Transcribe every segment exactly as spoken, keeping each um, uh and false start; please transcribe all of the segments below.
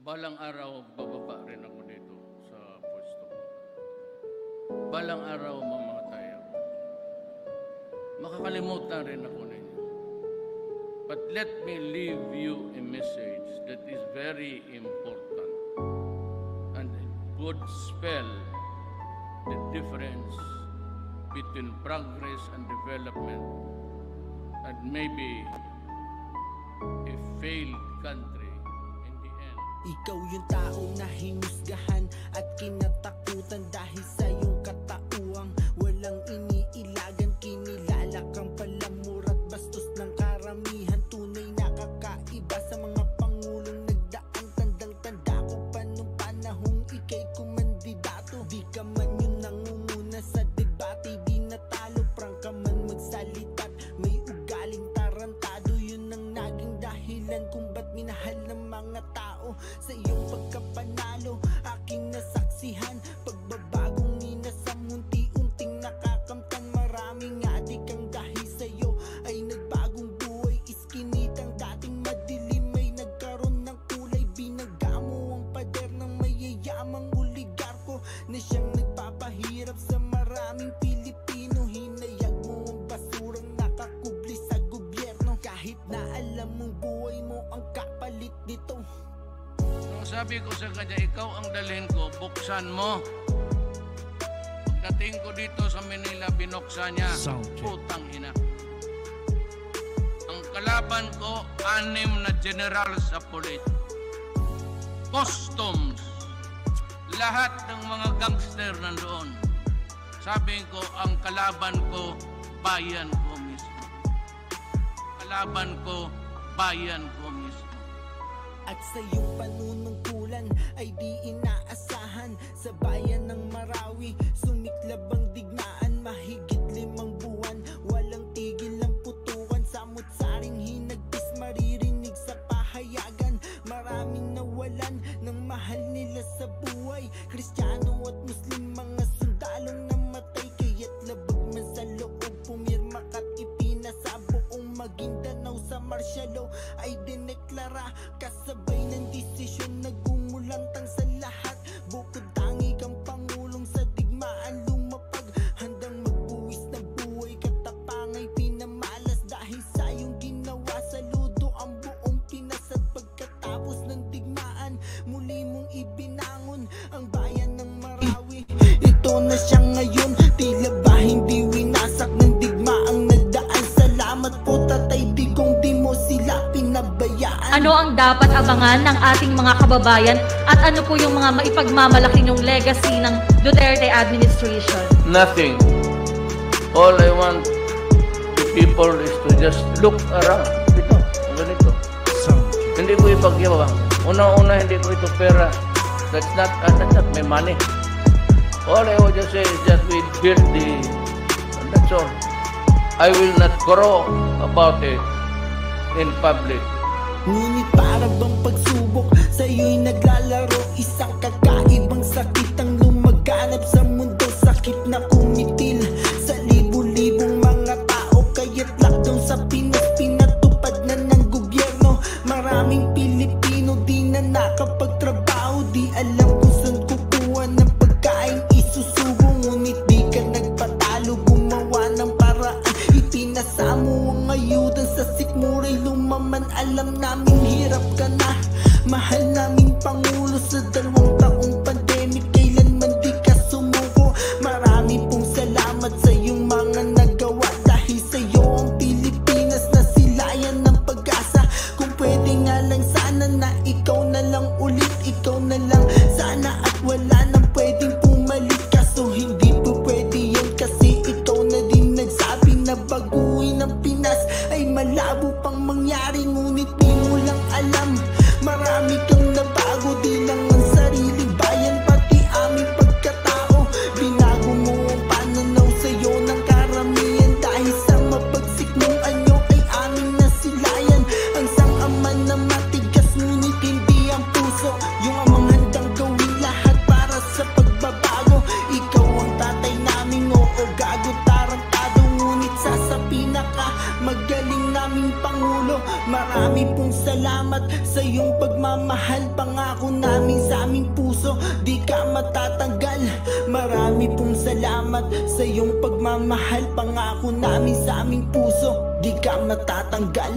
Balang araw, bababa rin ako dito sa pwesto ko. Balang araw, mamamatay ako. Makakalimutan rin ako ninyo. But let me leave you a message that is very important and it would spell the difference between progress and development and maybe a failed country in the end. Ikaw yung tao na hinusgahan at kinatakutan dahil sa iyong katauang walang iniilagan, kinilala kang palamur at bastos ng karamihan. Tunay na kakaiba sa mga pangulong nagdaan. Tandang-tanda ko pa nung panahong ikay kumandidato. Di ka man yung nangunguna sa debate, di natalo, prang ka man magsalita, may ugaling tarantado. Yun ang naging dahilan kung ba't minahal ng mga tao. Sa iyong pagkapanalo, aking nasaksihan pagbabagong ninasam, unti-unting nakakamtan. Maraming adik ang dahil sa'yo ay nagbagong buhay. Iskinitang dating madilim ay nagkaroon ng kulay. Binangga mo ang pader ng mayayamang oligarko na siyang nagpapahirap sa maraming Pilipino. Hinayag mo ang basurang nakakubli sa gobyerno, kahit na alam mong buhay mo ang kapalit nito. Nung sabi ko sa kanya, ikaw ang dalhin ko, buksan mo. Pagdating ko dito sa Manila, binuksan niya. Putang ina. Ang kalaban ko, anim na general sa pulis. Customs. Lahat ng mga gangster nandoon. Sabi ko, ang kalaban ko, bayan ko mismo. Kalaban ko, bayan ko mismo. At sa iyong panunungkulan ay di inaasahan. Sa bayan ng Marawi, sumiklab ang digmaan. Mahigit limang buwan, walang tigil ang putukan. Samut-saring hinagpis, maririnig sa pahayagan. Maraming nawalan ng mahal nila sa buhay. Kristiyano at Muslim, mga sundalong namatay. Kaya't labag man sa loob, pumirma ka't ipinasa. Buong Maguindanao sa martial law ay dineklara. Kasabay ng desisyon, nagumulantang sa lahat. Bukod tangi kang pangulong sa digmaan lumapag. Handang magbuwis ng buhay, katapangay pinamalas. Dahil sa iyong ginawa, saludo ang buong Pinas. At pagkatapos ng digmaan, muli mong ibinangon ang bayan ng Marawi. Ito na siya ngayon, tila ba hindi winasak ng digmaang nagdaan. Salamat po Tatay Digong, di mo sila pinabayaan. Ano ang dapat abangan ng ating mga kababayan at ano po yung mga maipagmamalaki yung legacy ng Duterte administration? Nothing. All I want the people is to just look around. Ito, ganito. Hindi ko ipagyawang. Una-una, hindi ko ito pera. That's not, uh, that's not my money. All I would just say is that we build the, that's all. I will not crow about it in public. Ngunit para bang pagsubok, sa'yo'y naglalaro. Isang kakaibang sakit ang lumaganap sa mundo. Sakit na kumitil sa libu-libong mga tao. Kaya't lockdown sa Pinas, pinatupad na ng gobyerno. Maraming Pilipino di na nakapagtrabaho. Di alam kung saan kukuha ng pagkain isusubo. Ngunit di ka nagpatalo, gumawa ng paraan. Ipinasa mo ang ayudan sa sikmuray lumaman. Alam naming hirap ka na, mahal naming Pangulo. Sa dalawang taong pandemic, kailanman di ka sumuko. Marami pong salamat sa iyong mga nagawa. Dahil sa iyo ang Pilipinas nasilayan ng pag-asa. Kung pwede nga lang sana na ikaw na lang ulit, ikaw na lang sana at wala nang pwedeng pumalit. Kaso hindi po pwede yan kasi ikaw na din nagsabi na baguhin ang Pinas ay malabo pang mangyari. Ngunit di mo lang alam, marami kang nabago. Di lang ang sariling bayan, pati aming pagkatao. Binago mo ang pananaw sa'yo ng karamihan. Dahil sa mapagsik mong anyo ay aming nasilayan. Ang sang-ama na matigas, ngunit hindi ang puso. Yung amang handang gawin lahat para sa pagbabago. Ikaw ang tatay naming, oo gago tarantado. Ngunit sa sa pinaka magaling naming Pangulo, marami pong salamat. salamat sa iyong pagmamahal. Pangako namin sa aming puso, di ka matatanggal. Marami pong salamat sa iyong pagmamahal. Pangako namin sa aming puso, di ka matatanggal.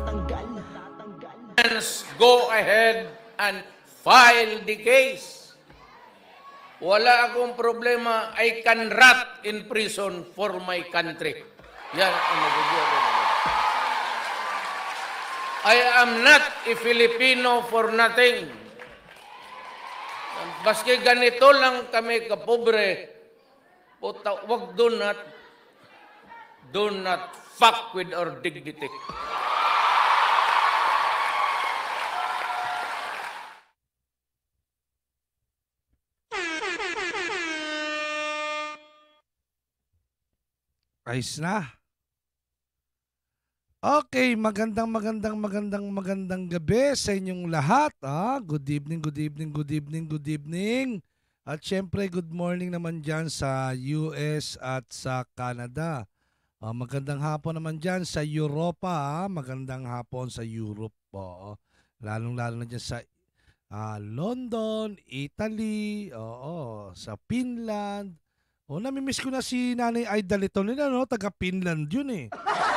Go ahead and file the case. Wala akong problema. I can rot in prison for my country. Yan ang magiging. I am not a Filipino for nothing. Baski ganito lang kami kapobre, puta, wag do not, do not fuck with our dignity. Ayos na. Okay, magandang magandang magandang magandang gabi sa inyong lahat. Ah, good evening, good evening, good evening, good evening. At syempre, good morning naman dyan sa U S at sa Canada. Ah, magandang hapon naman dyan sa Europa. Ah. Magandang hapon sa Europe po. Lalong-lalo na dyan sa ah, London, Italy, oo, sa Finland. Oh, namimiss ko na si Nanay Aida Litonin, no? Taga Finland yun eh.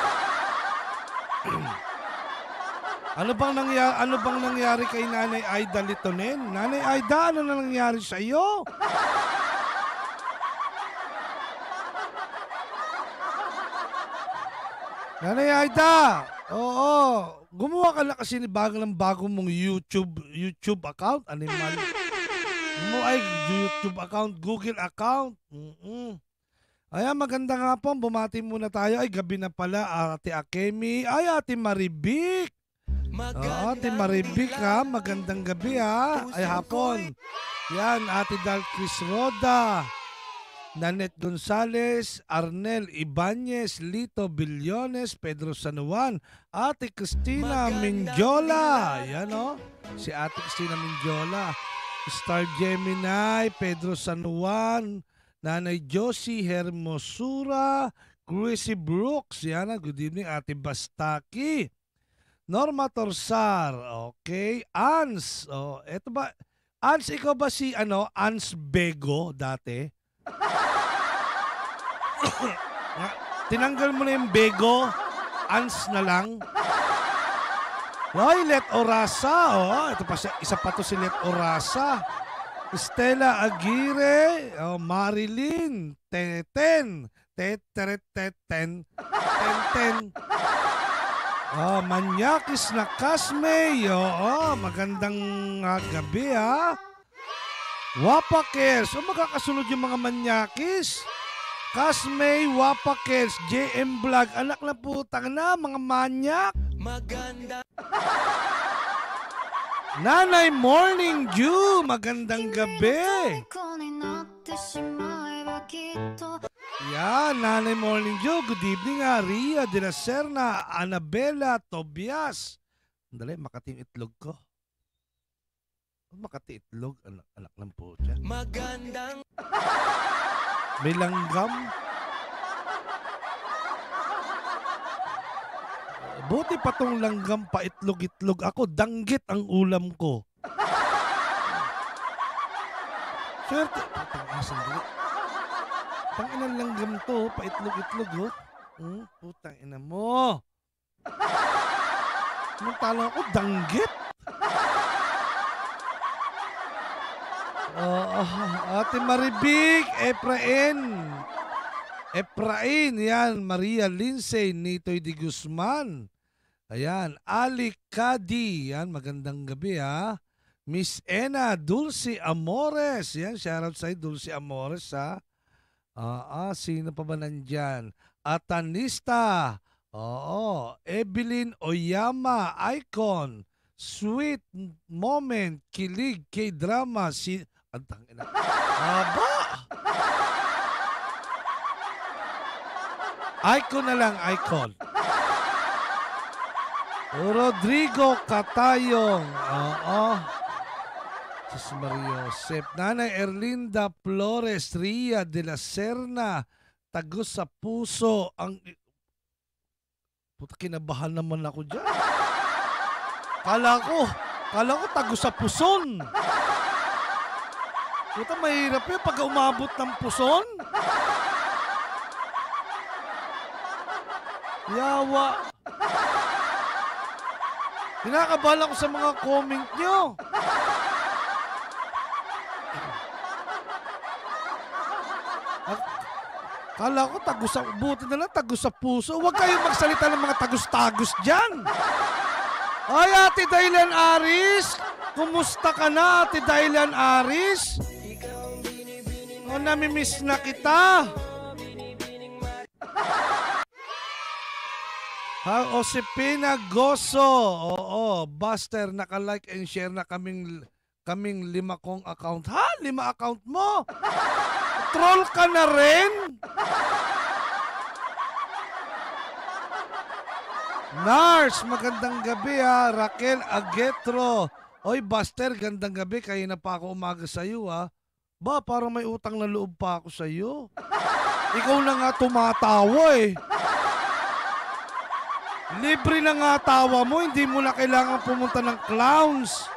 Ano bang nangyari, ano bang nangyari kay Nanay Aida Litonin? Nanay Aida, ano na nangyari sa iyo? Nanay Aida, oo, gumawa ka na kasi ni bago ng bago mong YouTube YouTube account, animal. Mo ay YouTube account, Google account. Mm-mm. Ayan, maganda nga po. Bumati muna tayo. Ay, gabi na pala. Ate Akemi. Ay, Ate Maribik. Oo, Ate Maribik ha. Magandang gabi ha. Ay, hapon. Yan, Ate Dalcris Roda. Nanette Gonzales. Arnel Ibanez. Lito Billones. Pedro San Juan. Ate Cristina Minjola. Yan o. Si Ate Cristina Minjola. Star Gemini, Pedro San Juan, Nanay Josie Hermosura, Chrissy Brooks, yan, good evening, Ate Bastaki, Norma Torsar, okay, Ans, oh, eto ba, Ans, ikaw ba si, ano, Ans Bego dati? Tinanggal mo na yung Bego, Ans na lang. Hoy, Let Orasa, oh, ito pa isa pa to si Let Orasa. Stella Aguirre, oh, Marilyn, Teten, Teteret Teten, Tenten. Oh, Manyakis na Kasmay, oh, magandang uh, gabi ha. Wapakers, oh, magkakasunod yung mga Manyakis. Kasmay, Wapakers, J M Vlog, anak na putang na, mga manyak. Maganda. Nanay Morning Dew, magandang gabi. Yan, Nanay Morning Dew, good evening ha. Ria de la Serna, Annabella Tobias. Dali, Makati yung itlog ko. Makati itlog, anak, anak ng po dyan. Magandang. May langgam. Buti pa tong langgam pa itlog-itlog ako, danggit ang ulam ko. Swerte. Putang asan dali. Panginang langgam to, pa itlog-itlog oh. Hmm, putang ina mo. Anong talo ako, danggit. Uh, uh, Ate Maribik, Efrain. Efrain, yan, Maria Lindsay, Nitoy de Guzman. Ayan, Ali Kadi, yan, magandang gabi ha. Miss Ena, Dulce Amores, yan, shoutout sa'yo, Dulce Amores ha. Ah, ah, sino pa ba nandyan? Atanista, oo, Evelyn Oyama, Icon, Sweet Moment, Kilig, K-Drama, si... Antang ina. Aba! Icon na lang, Icon. Rodrigo Catayong. Oo. Sus Mario Josep. Nanay Erlinda Flores, Ria de la Serna. Tagos sa puso. Ang... Puta, kinabahan naman ako dyan. Kala ko, kala ko tago sa puson. Puta, mahirap yun pag umabot ng puson. Yawa. Kinakabahan ako sa mga comment nyo. Kala ko tago sa, buti na lang tago sa puso. Huwag kayong magsalita ng mga tagos-tagos dyan. Ay, Ate Dailan Aris! Kumusta ka na, Ate Dailan Aris? O, namimiss na kita. Ha, Josepina Goso. Oo, Buster, naka-like and share na kaming, kaming lima kong account. Ha? Lima account mo? Troll ka na rin? Nars, magandang gabi ha. Raquel Agetro. Oy, Buster, gandang gabi. Kaya na pa ako umaga sa'yo ha. Ba, parang may utang na loob pa ako sa'yo. Ikaw na nga tumatawa eh. Libre na nga tawa mo, hindi mo na kailangan pumunta ng clowns.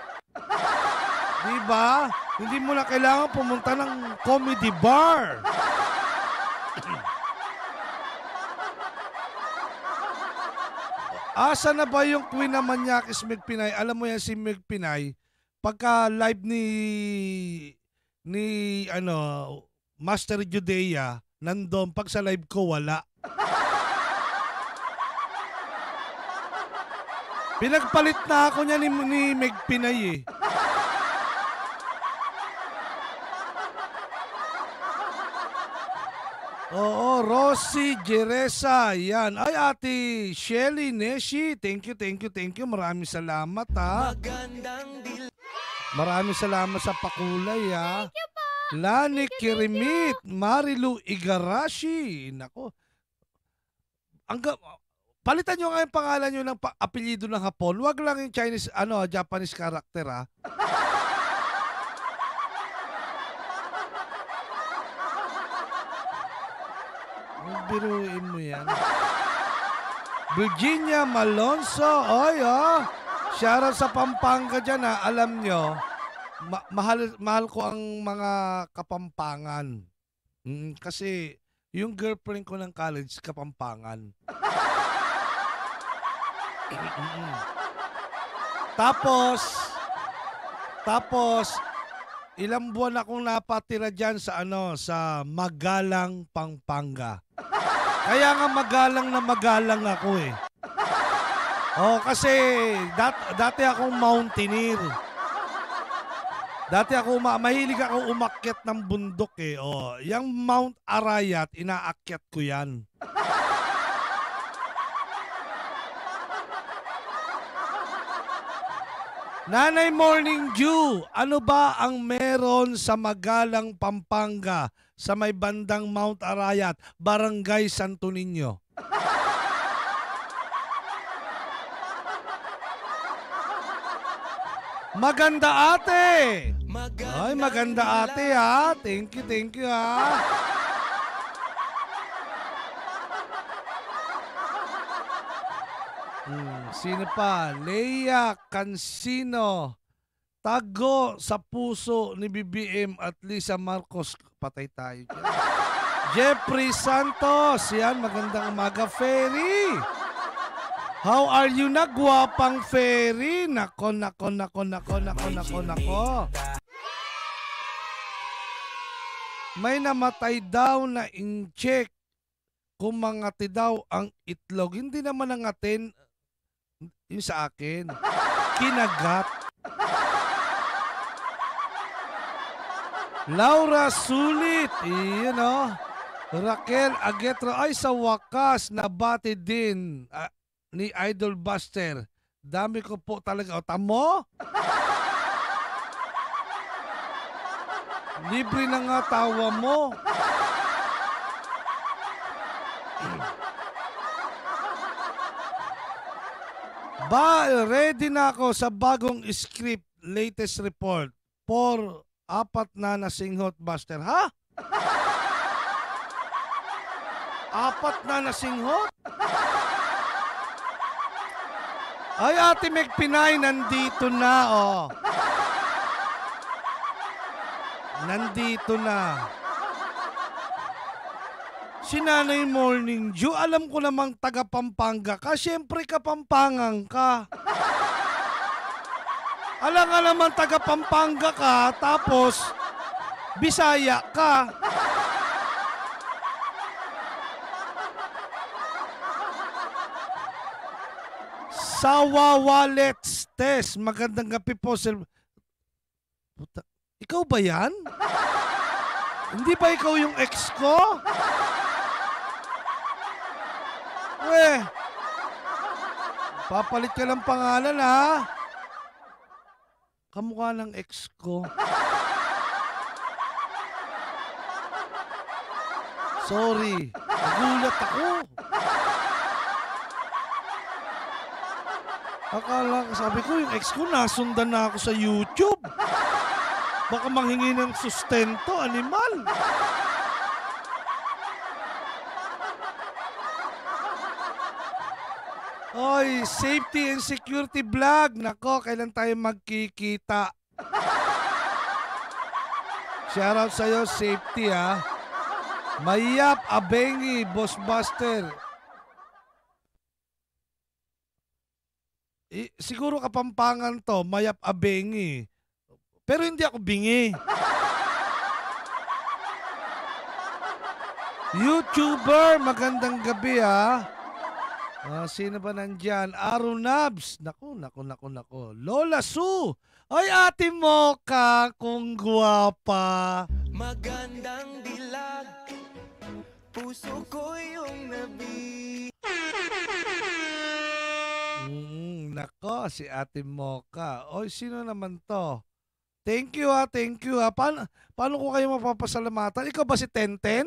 Diba? Hindi mo na kailangan pumunta ng comedy bar. Asa na ba yung Queen na Manyakis Meg Pinay? Alam mo yan si Meg Pinay, pagka live ni ni ano Master Judea, nandun. Pag sa live ko, wala. Pinagpalit na ako niya ni, ni Meg Pinay eh. Oo, Rosie Jeresa, yan. Ay, Ate Shelly Neshi, thank you, thank you, thank you. Maraming salamat ha. Maraming salamat sa pakulay ha. Thank you po. Lani Kirimit, Marilu Igarashi. Nako. Ang palitan nyo nga yung pangalan nyo ng apelyido ng Hapon. Huwag lang yung Chinese, ano, Japanese character ha. Biruin mo yan. Virginia Malonzo. Oy, oh. Shoutout sa Pampanga dyan, ha. Alam nyo, ma mahal, mahal ko ang mga Kapampangan. Mm, kasi yung girlfriend ko ng college, Kapampangan. Tapos, tapos, ilang buwan akong napatira dyan sa ano, sa Magalang, Pampanga. Kaya nga magalang na magalang ako eh. Oh, kasi dat dati akong mountaineer. Dati ako mahilig ako umakyat ng bundok eh. Oh, yung Mount Arayat, inaakyat ko 'yan. Nanay Morning Dew, ano ba ang meron sa Magalang, Pampanga sa may bandang Mount Arayat, Barangay Santo Niño? Maganda ate! Ay, maganda ate ha. Thank you, thank you ha. Hmm, sino pa? Leia Cansino. Tago sa puso ni B B M at Lisa Marcos. Patay tayo dyan. Jeffrey Santos. Yan, magandang umaga, Ferry. How are you na, gwapang Ferry? Nako, nako, nako, nako, nako, nako, nako. May namatay daw na incheck. Kumangati daw ang itlog. Hindi naman nangatin. Yung sa akin. Kinagat. Laura Sulit. Iyon o. Raquel Agetro. Ay, sa wakas, nabati din uh, ni Idol Buster. Dami ko po talaga. O, tamo? Libre na nga tawa mo. Ba, ready na ako sa bagong script, latest report. For apat na nasinghot, Buster. Ha? Apat na nasinghot? Ay, Ate Meg Pinay, nandito na, oh. Nandito na. Si Nanay Morning Dew, alam ko namang taga Pampanga ka. Siyempre Kapampangan ka. Alam nga naman taga Pampanga ka, tapos Bisaya ka. Sawa Wallets Test. Magandang gabi po, sir. Puta, ikaw ba yan? Hindi ba ikaw yung ex ko? Weh, papalit ka ng pangalan, ha? Kamukha ng ex ko. Sorry, nagulat ako. Akala ko, sabi ko, yung ex ko, nasundan na ako sa YouTube. Baka manghingi ng sustento, animal. Oy, safety and security vlog. Nako, kailan tayo magkikita? Shoutout sa'yo, safety, ha. Mayap Abengi, Boss Buster. I, siguro Kapampangan to, Mayap Abengi. Pero hindi ako bingi. YouTuber, magandang gabi, ha. Ah, sino ba nandyan? Arunabs. Naku, naku, naku, naku. Lola Su. Ay, Ate Mocha, kung guwapa. Magandang dilag, puso ko yung nabi. Mm, nako, si Ate Mocha. Oy, sino naman to? Thank you, ha, thank you, ha. Paano, paano ko kayo mapapasalamatan? Ikaw ba si Tenten?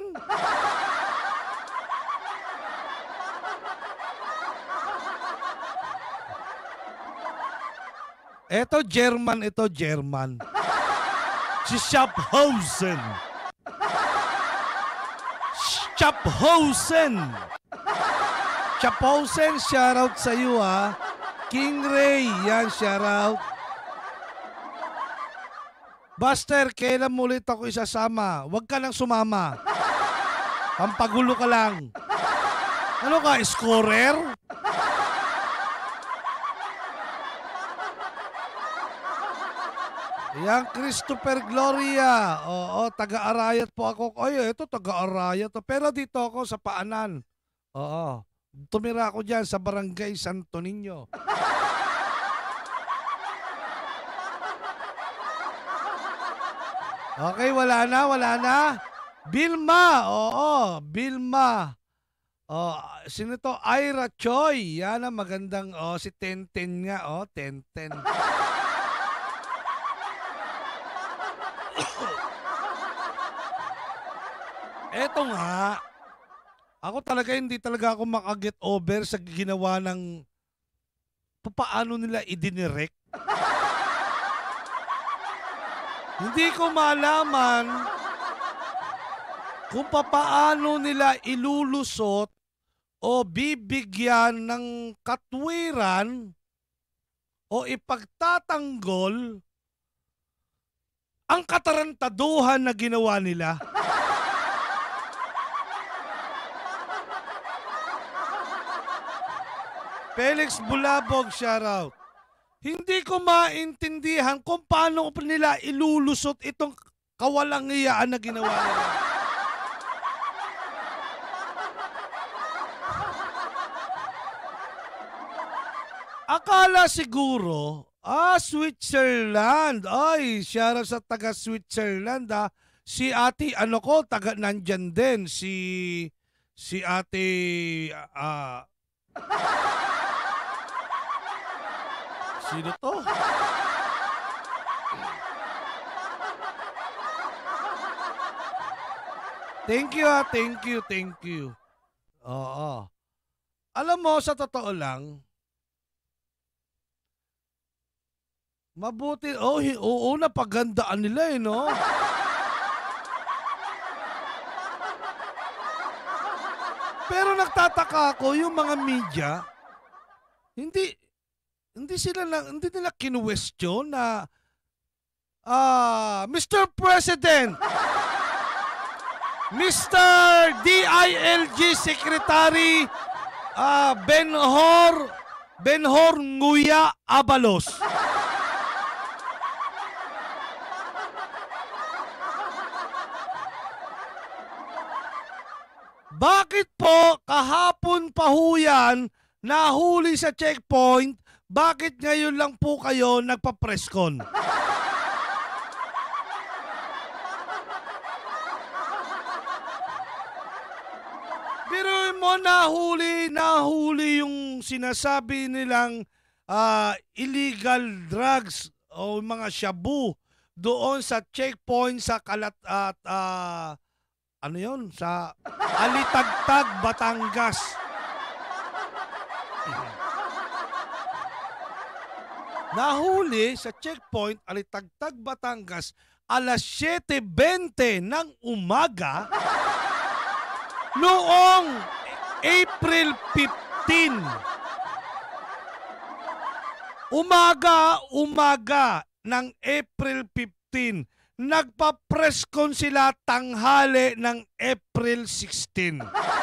Eto, German, ito, German. Si Schaffhausen. Schaffhausen. Schaffhausen, shoutout sa iyo, ha. King Ray, yan, shoutout. Buster, kailan mo ulit ako isasama? Huwag ka nang sumama. Pampagulo ka lang. Ano ka, scorer? Yang Christopher Gloria. Oo, taga-Arayat po ako. Ay, ito taga-Arayat. Pero dito ako sa Paanan. Oo. Tumira ako dyan sa Barangay Santo Niño. Okay, wala na, wala na. Bilma. Oo, Bilma. Oh, sino to? Ira Choi. Yan ang magandang, oh, si Tenten nga. Oh, Tenten. Eto nga, ako talaga hindi talaga ako makaget over sa ginawa ng paano nila idinirect. Hindi ko malaman kung paano nila ilulusot o bibigyan ng katwiran o ipagtatanggol ang katarantaduhan na ginawa nila. Felix Bulabog, shoutout. Hindi ko maintindihan kung paano nila ilulusot itong kawalang-iyaan na ginawa nila. Akala siguro, ah, Switzerland. Ay, shoutout sa taga Switzerland, ah. Si ate, ano ko, taga nandyan din. Si, si ate, ah, sino to? Thank you, ha. Thank you, thank you. Oo. Alam mo, sa totoo lang, mabuti, oh, oo, napagandaan nila eh, no? Pero nagtataka ako, yung mga media, hindi, hindi sila na, hindi nila kinwestiyon na ah Mister President, Mister D I L G Secretary ah Benhor Benhor Nguya Abalos. Bakit po kahapon pa ho yan nahuli sa checkpoint, bakit ngayon lang po kayo nagpa-presscon? Pero mo nahuli, nahuli yung sinasabi nilang uh, illegal drugs o mga shabu doon sa checkpoint sa Kalat at uh, ano yun? Sa Alitagtag, Batangas. Nahuli sa checkpoint Alitagtag, Batangas alas siyete bente ng umaga noong April fifteen. Umaga, umaga ng April fifteen. Nagpa-presscon sila tanghali ng April sixteen.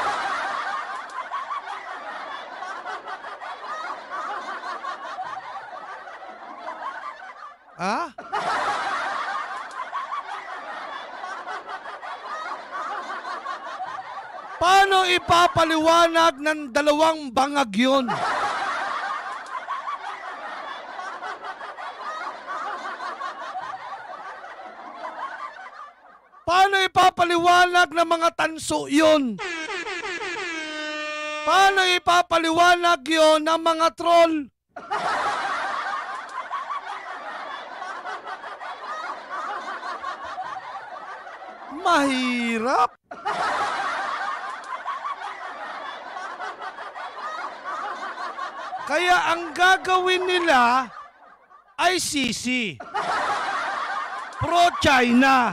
Ah? Paano ipapaliwanag ng dalawang bangag yun? Paano ipapaliwanag ng mga tanso yun? Paano ipapaliwanag yun ng mga troll? Mahirap. Kaya ang gagawin nila ay sisi. Pro-China.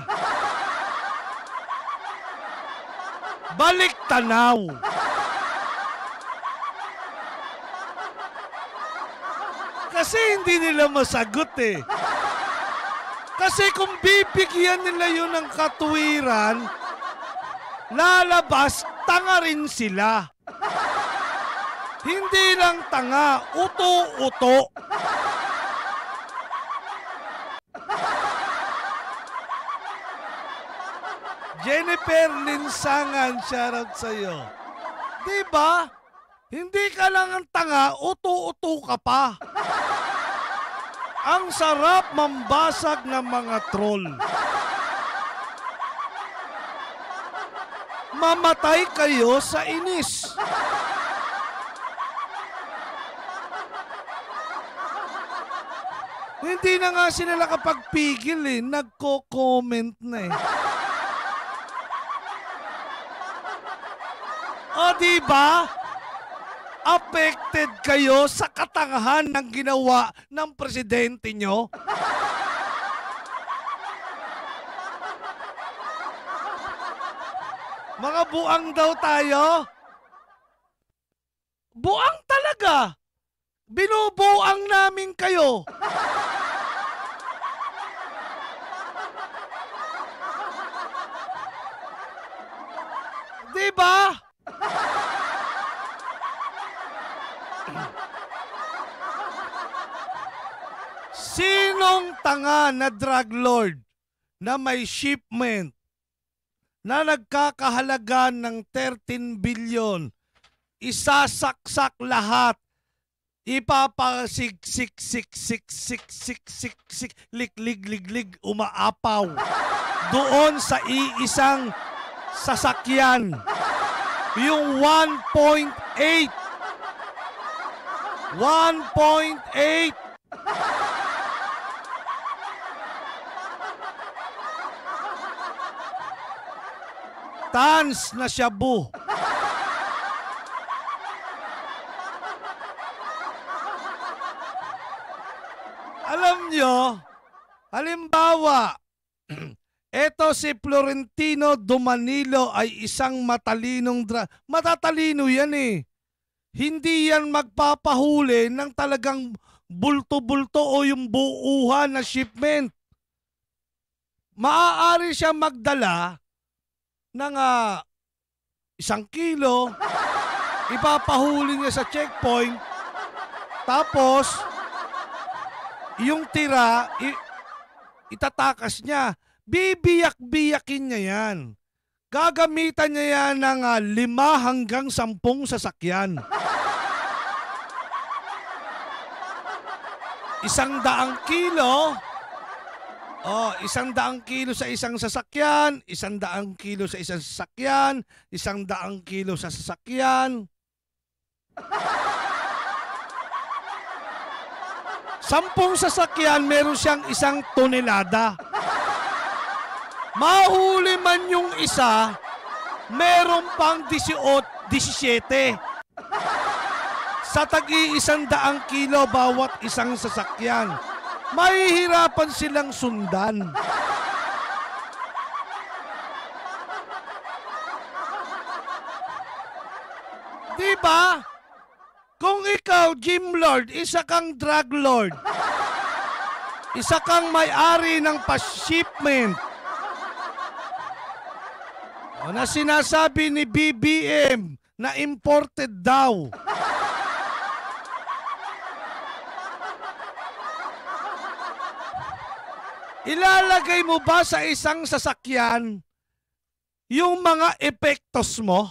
Balik tanaw. Kasi hindi nila masagot eh. Kasi kung bibigyan nila yun ng katuwiran, lalabas, tanga rin sila. Hindi lang tanga, uto-uto. Jennifer Linsangan, shoutout sa'yo. Diba? Hindi ka lang ang tanga, uto-uto ka pa. Ang sarap mambasag ng mga troll. Mamatay kayo sa inis. Hindi na nga sila nakapagpigil eh. Nagko-comment na eh. O diba? Affected kayo sa katangahan ng ginawa ng presidente nyo? Mga buang daw tayo? Buang talaga! Binubuang namin kayo! Diba? Sinong tanga na drug lord na may shipment na nagkakahalaga ng thirteen billion, isasaksak lahat, ipapasiksik-sik-sik-sik-sik-sik, lik-lig-lig-lig, umaapaw doon sa iisang sasakyan, yung one point eight one point eight tons na shabu. Alam nyo, halimbawa, eto si Florentino Domanilo ay isang matalinong dra... Matatalino yan eh. Hindi yan magpapahuli ng talagang bulto-bulto o yung buuhan na shipment. Maaari siya magdala ng uh, isang kilo, ipapahuli niya sa checkpoint, tapos yung tira, i- itatakas niya. Bibiyak-biyakin niya yan. Gagamitan niya yan ng uh, lima hanggang sampung sasakyan. Isang daang kilo, oh, isang daang kilo sa isang sasakyan, isang daang kilo sa isang sasakyan, isang daang kilo sa sasakyan. Sampung sasakyan, meron siyang isang tonelada. Mahuli man yung isa, meron pang disisyete. Sa tag-iisang daang kilo bawat isang sasakyan, mahihirapan silang sundan. Diba? Kung ikaw, Gym Lord, isa kang drug lord, isa kang may-ari ng pa-shipment, o na sinasabi ni B B M na imported daw, ilalagay mo ba sa isang sasakyan yung mga epektos mo?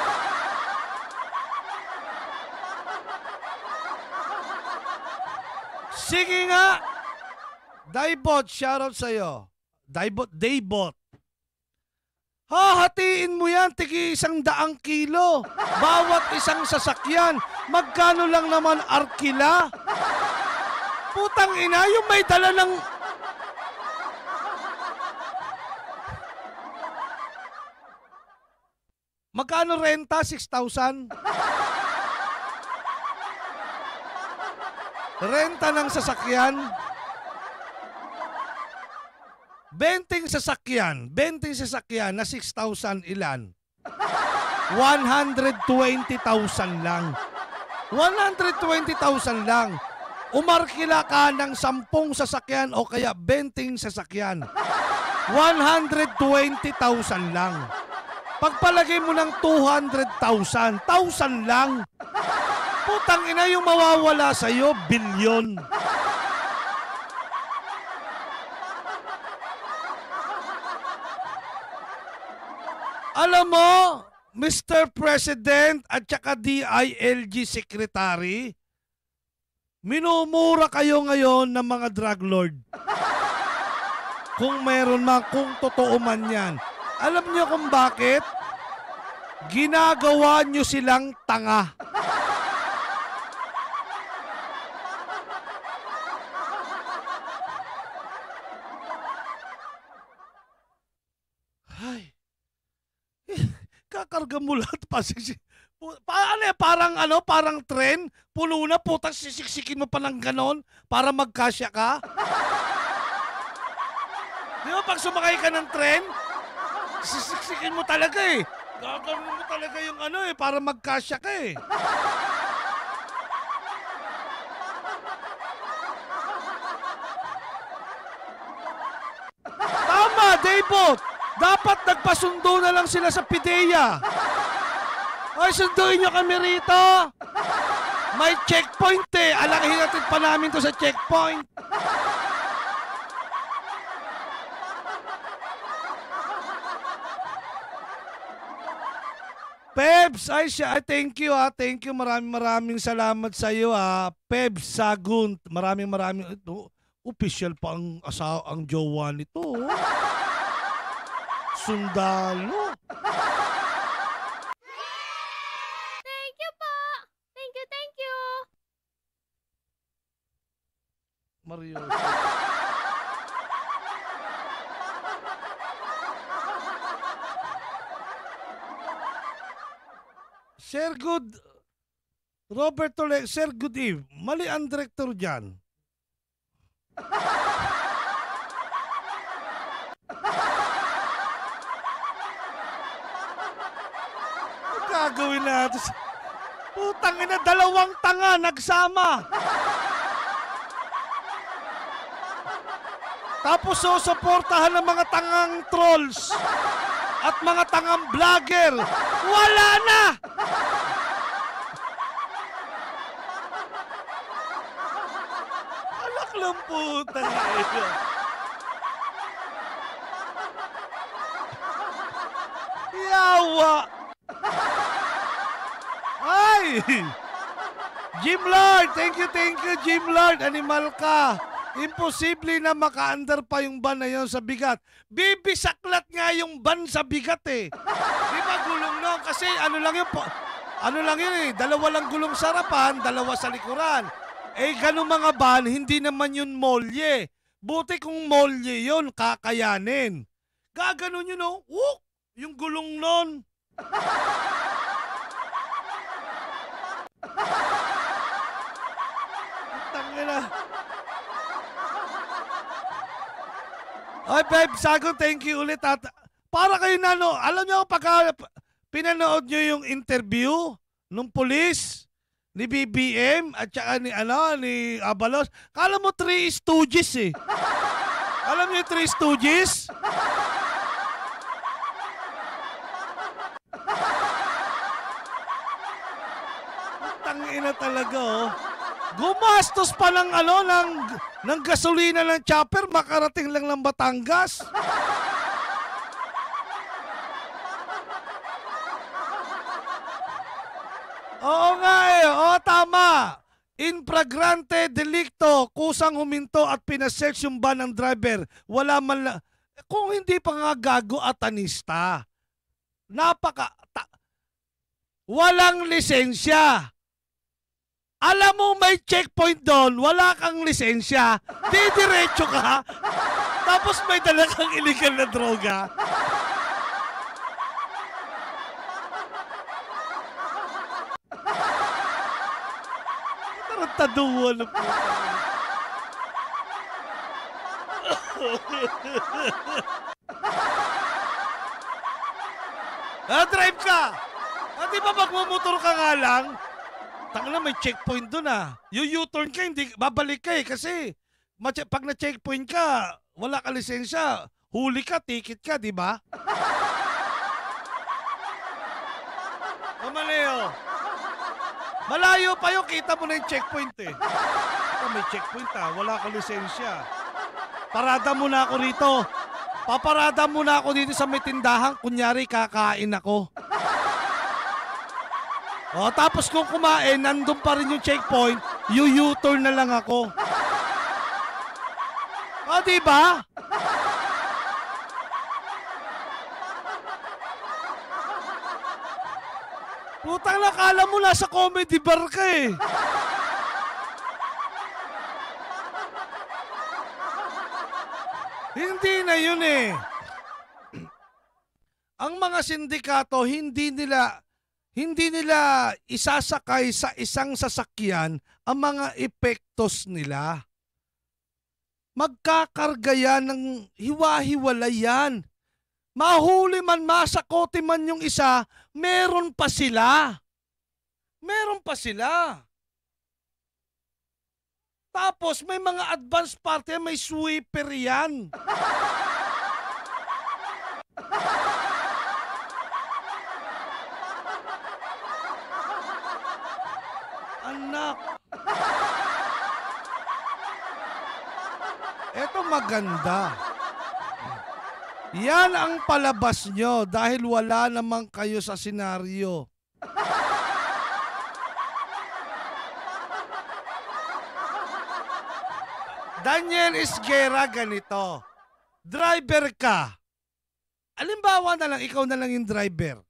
Sige nga. Daibot, shoutout sa'yo. Daibot, Daybot. Hahatiin mo yan, tigi isang daang kilo. Bawat isang sasakyan. Magkano lang naman arkila? Putang ina, yung may dala ng... Magkano renta? six thousand? Renta ng sasakyan? Benting sasakyan. Benting sasakyan na six thousand ilan? one hundred twenty thousand lang. one hundred twenty thousand lang. Umarkila ka ng sampung sasakyan o kaya benting sasakyan. one hundred twenty thousand lang. Pagpalagay mo ng two hundred thousand, thousand lang. Putang ina, yung mawawala sa'yo, bilyon. Alam mo, Mister President at saka D I L G Secretary, minumura kayo ngayon ng mga drug lord. Kung meron man, kung totoo man yan. Alam niyo kung bakit? Ginagawa niyo silang tanga. Ay. Kakarga mo lahat pa. Paano eh? Parang ano? Parang tren? Puno na, putang sisiksikin mo pa ng ganon para magkasya ka? Di ba pag sumakay ka ng tren, sisiksikin mo talaga eh. Gagawin mo talaga yung ano eh, para magkasya ka eh. Tama, Daybot! Dapat nagpasundo na lang sila sa PIDEA. Ay, sunduin nyo kami rito. May checkpoint eh. Alakihin natin pa namin to sa checkpoint. Pebs, ay siya, ay, thank you ha, thank you, maraming maraming salamat sa iyo ha. Pebs Sagunt, maraming maraming, ito, official pa ang asawa, ang jowa nito. Sundalo. Thank you po. Thank you, thank you. Mario. Sir Good, Robert Tole, Sir Good Eve, mali ang director dyan. Ano gagawin natin? Putang ina, dalawang tanga nagsama. Tapos susuportahan ng mga tangang trolls at mga tangang vlogger. Wala na! Alak lang puta niya. Yawa! Ay! Jim Lord! Thank you, thank you, Jim Lord. Animal ka. Imposible na maka-under pa yung ban na yun sa bigat. Bibisaklat nga yung ban sa bigat eh. Di ba gulong no? Kasi ano lang yun po. Ano lang yun eh. Dalawa lang gulong sa harapan, dalawa sa likuran. Eh ganun mga ban, hindi naman yun molye. Buti kung molye yun, kakayanin. Gaganon yun no? Wuk! Yung gulong nun. Tangina. Ay, babe, Sago, thank you ulit. At para kayo na, no, alam nyo, pagka pinanood nyo yung interview nung pulis ni B B M at saka ni, ano, ni Abalos, kala mo Three Stooges eh. Alam nyo yung Three Stooges? Tangina talaga, oh. Gumastos pa ng ano ng ng gasolina ng chopper makarating lang ng Batangas. Oo nga eh, oo tama. Infragrante delicto, kusang huminto at pinasearch yung van ng driver. Wala man lang, kung hindi pa nga gago at anista. Napaka ta, walang lisensya. Alam mo may checkpoint doon, wala kang lisensya, didiretso ka, tapos may dala kang illegal na droga. Tarantaduan na po. Ah, drive ka! Ah, di ba magmumotor ka nga lang? Tangina, may checkpoint doon ah. Yung U-turn ka, hindi, babalik ka eh. Kasi pag na-checkpoint ka, wala ka lisensya, huli ka, ticket ka, di ba? O Maleo, malayo pa yung kita mo na yung checkpoint eh. Ito, may checkpoint ah, wala ka lisensya. Parada muna ako rito. Paparada muna ako dito sa may tindahan, kunyari kakain ako. O, tapos kung kumain, nandun pa rin yung checkpoint, u-U-turn na lang ako. O, diba? Putang nakala mo nasa comedy bar ka eh. Hindi na yun eh. Ang mga sindikato, hindi nila... Hindi nila isasakay sa isang sasakyan ang mga epektos nila. Magkakarga yan ng hiwa-hiwalay yan. Mahuli man, masakote man yung isa, meron pa sila. Meron pa sila. Tapos may mga advance party, may sweeper yan. Anak. Eto maganda. Yan ang palabas nyo dahil wala naman kayo sa senaryo. Daniel Esguerra ganito. Driver ka. Alimbawa na lang, ikaw na lang yung driver.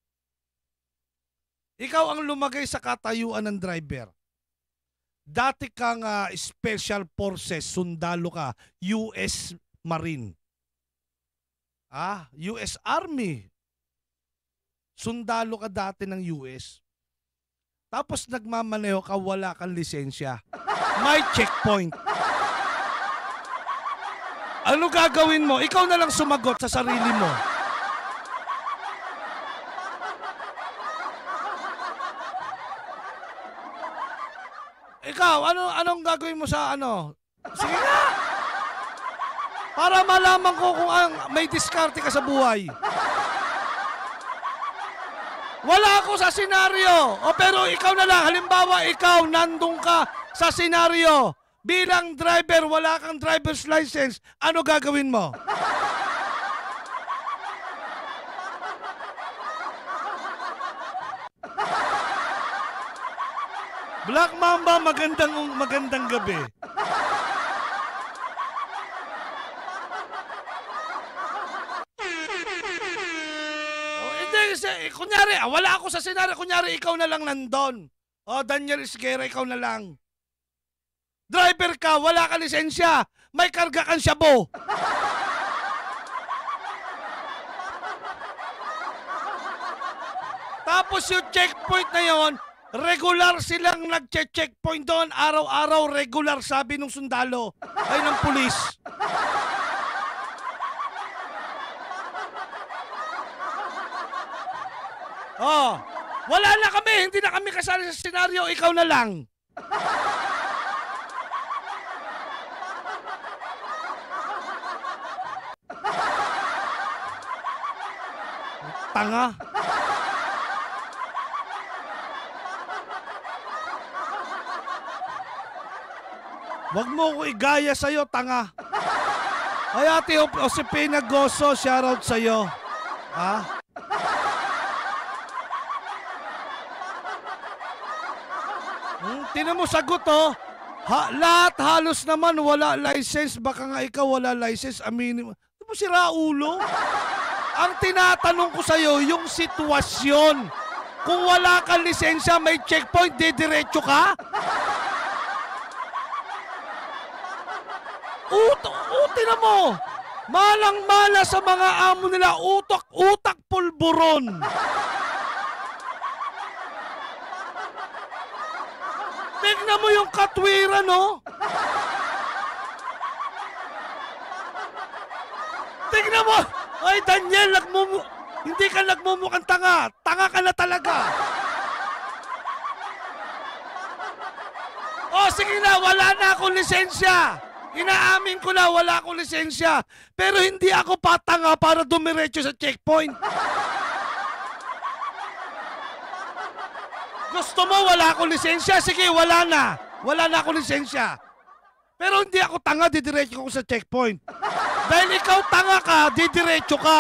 Ikaw ang lumagay sa katayuan ng driver. Dati kang uh, Special Forces, sundalo ka, U S Marine. Ah, U S Army. Sundalo ka dati ng U S. Tapos nagmamaneho ka, wala kang lisensya. May checkpoint. Ano gagawin mo? Ikaw na lang sumagot sa sarili mo. Ikaw, ano anong gagawin mo sa ano? Sige na! Para malaman ko kung ang may diskarte ka sa buhay. Wala ako sa senaryo. O pero ikaw na lang. Halimbawa, ikaw nandun ka sa senaryo. Bilang driver, wala kang driver's license. Ano gagawin mo? Black Mamba, magandang magandang gabi. Eh, kunyari, ah, wala ako sa senaryo. Kunyari, ikaw na lang nandun. O, Daniel Esguerra, ikaw na lang. Driver ka, wala ka lisensya. May karga kang shabu. Tapos yung checkpoint na yon, regular silang nag-checkpoint doon. Araw-araw, regular, sabi ng sundalo. Ay, ng pulis. Oh, wala na kami. Hindi na kami kasali sa senaryo. Ikaw na lang. Tanga. Wag mo ko igaya sa'yo, tanga. Ay, Ate Josepina Goso, shoutout sa'yo. Ha? Hmm, tinan mo sagot, oh. Ha, lahat halos naman wala license. Baka nga ikaw wala license. Aminin mo. Di mo si Raulo? Ang tinatanong ko sa'yo, yung sitwasyon. Kung wala kang lisensya, may checkpoint, didiretso ka? Uto, uti na mo. Malang-mala sa mga amo nila, utak-utak pulburon. Tignan mo yung katwiran, no? Tignan mo! Ay, Daniel, nagmumu... hindi ka nagmumukhang tanga. Tanga ka na talaga. O, sige na, wala na akong lisensya. Inaamin ko na, wala akong lisensya. Pero hindi ako patanga para dumiretso sa checkpoint. Gusto mo, wala akong lisensya? Sige, wala na. Wala na akong lisensya. Pero hindi ako tanga, didiretso ko sa checkpoint. Dahil ikaw tanga ka, didiretso ka.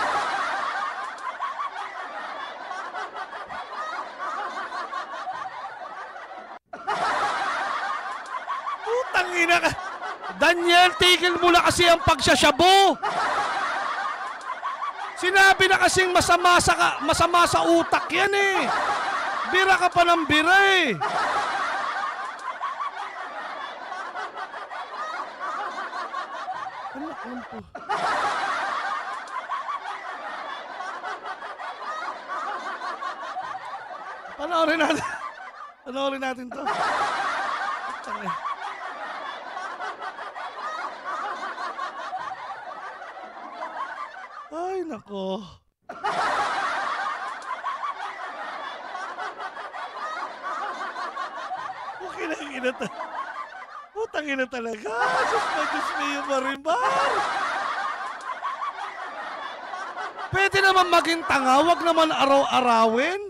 Putang ina ka. Daniel, tigil mo na kasi ang pagsasyabu. Sinabi na kasing masama sa, masama sa utak yan eh. Bira ka pa ng bira eh. Ano, ano po? Panoorin natin. Panoorin natin to. Ay, nako. Okay na yung ina ta. Putang ina talaga. Diyos na Diyos na yung marimar. Pwede naman maging tanga. Huwag naman araw-arawin.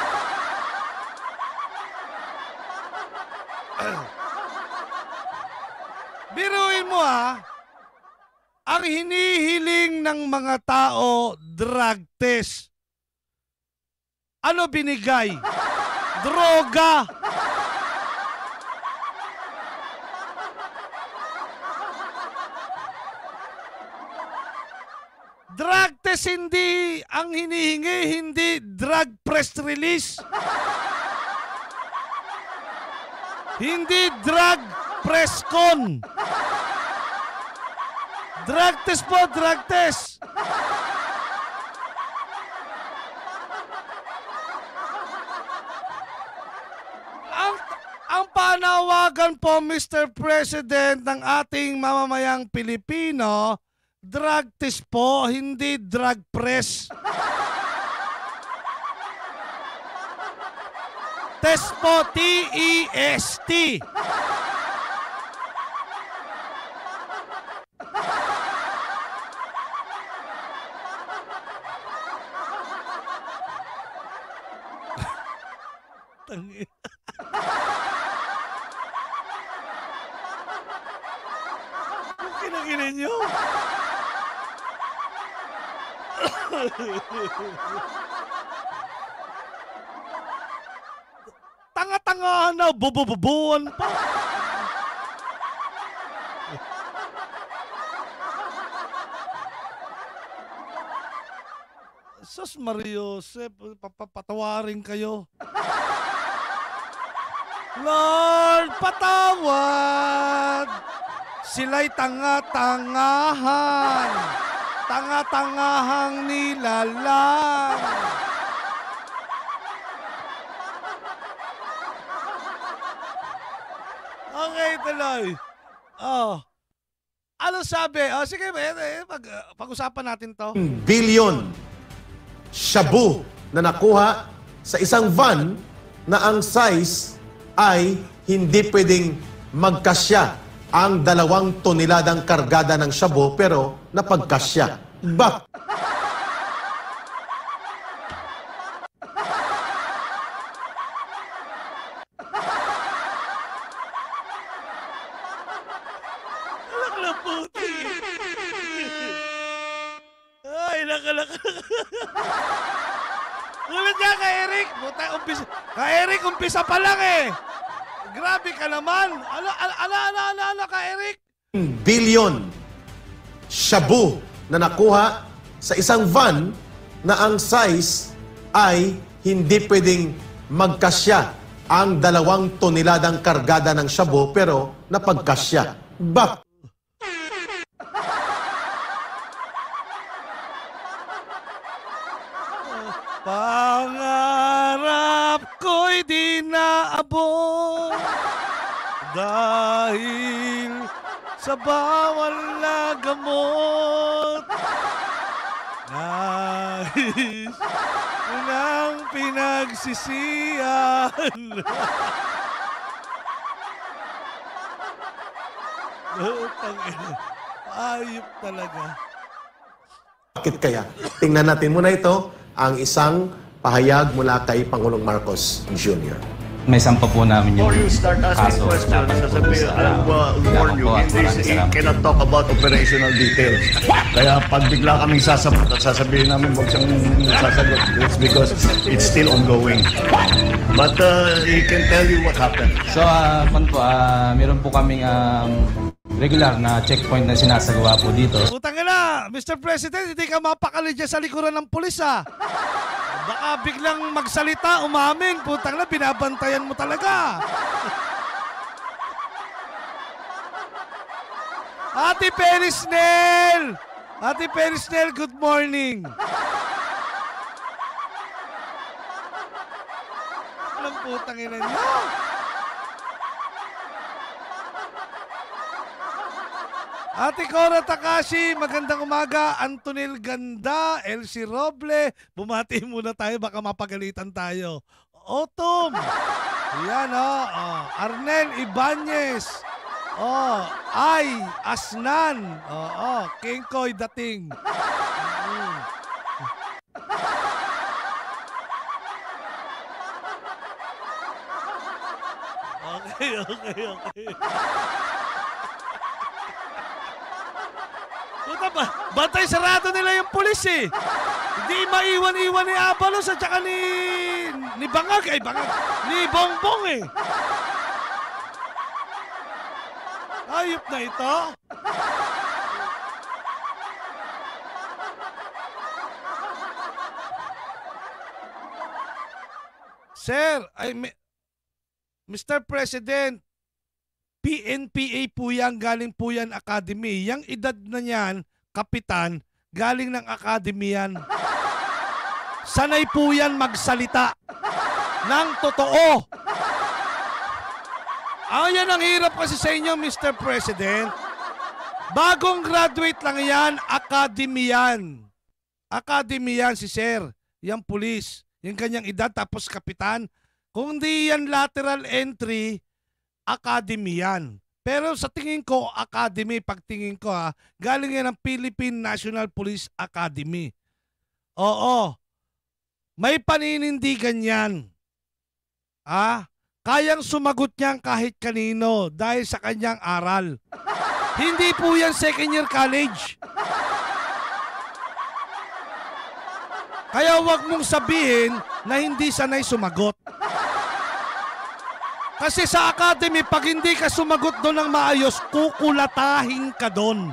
Biruin mo ha. Ang hinihiling ng mga tao, drug test. Ano binigay? Droga. Drug test hindi ang hinihingi, hindi drug press release. Hindi drug press con. Drug test po, drug test. Ang, ang panawagan po, Mister President, ng ating mamamayang Pilipino, drug test po, hindi drug press. Test po, T E S T. Putang ina. Kinakinin nyo. Tanga-tanga na, bubububuan pa. Sus Mariosep, papapatawarin kayo. Lord, patawad. Sila'y tanga-tangahan. Tanga-tangahang nilalang. Okay, tuloy. Oh. Ano sabi? Oh, sige, eh, pag, pag-usapan natin to. Billion shabu na nakuha sa isang van na ang size ay hindi pwedeng magkasya ang dalawang toneladang kargada ng shabu pero napagkasya. Bak! Ay, nakalaka. Ulit ka ka, Eric. Buta, umpisa. Ka, Eric, umpisa pa lang eh. Grabe ka naman. Ala, ala, ala, ala, ala, ala ka, Eric. Billion shabu na nakuha sa isang van na ang size ay hindi pwedeng magkasya ang dalawang toneladang kargada ng shabu pero napagkasya. Bak! Pangarap ko'y di naabot dahil sa bawal na gamot. Nais ko nang pinagsisiyan. Tangina. Ayop talaga. Bakit kaya? Tingnan natin muna ito, ang isang pahayag mula kay Pangulong Marcos Junior May sampa po namin yung Before you start asking kaso. questions, Dapat po sasabihin, sa- I'll uh, warn you, Salamat po at in this, maraming you salamat. cannot talk about operational details. Kaya pag bigla kaming sasagot at sasabihin namin huwag siyang sasagot, it's because it's still ongoing. But uh, he can tell you what happened. So, uh, pan po, ah, meron po kaming um, regular na checkpoint na sinasagawa po dito. Putang ina, Mister President, hindi ka mapakali dyan sa likuran ng pulis ah. Baka biglang magsalita, umamin. Putang na, binabantayan mo talaga. Ate Perisnel! Ate Perisnel, good morning. Anong putang ina niyo? Ate Cora Takashi, magandang umaga. Antonil Ganda, Elsie Roble. Bumati muna tayo, baka mapagalitan tayo. Otom. Yan o. Oh. Oh. Arnel Ibanez. Oh. Ay, Asnan. Oh, oh. King Koy dating. Mm. Okay, okay, okay. Puta ba? Bantay sarado nila yung pulis eh. Hindi maiwan-iwan ni Abalos at saka ni ni Bangag ay Bangag ni Bongbong eh. Ayop na ito. Sir, ay Mister President, P N P A po yan, galing po yan Academy. Yang edad na yan, kapitan, galing ng Academy yan. Sanay po yan magsalita ng totoo. Ang yan ang hirap kasi sa inyo, Mister President. Bagong graduate lang yan, Academy yan. Academy yan si Sir, yung pulis. Yung kanyang edad tapos kapitan. Kung di yan lateral entry, Academy yan. Pero sa tingin ko, Academy, pagtingin ko ha, galing yan ng Philippine National Police Academy. Oo. May paninindigan yan. Ah, kayang sumagot niyan kahit kanino dahil sa kanyang aral. Hindi po yan second year college. Kaya wag mong sabihin na hindi sanay sumagot. Kasi sa academy, pag hindi ka sumagot doon ng maayos, kukulatahin ka doon.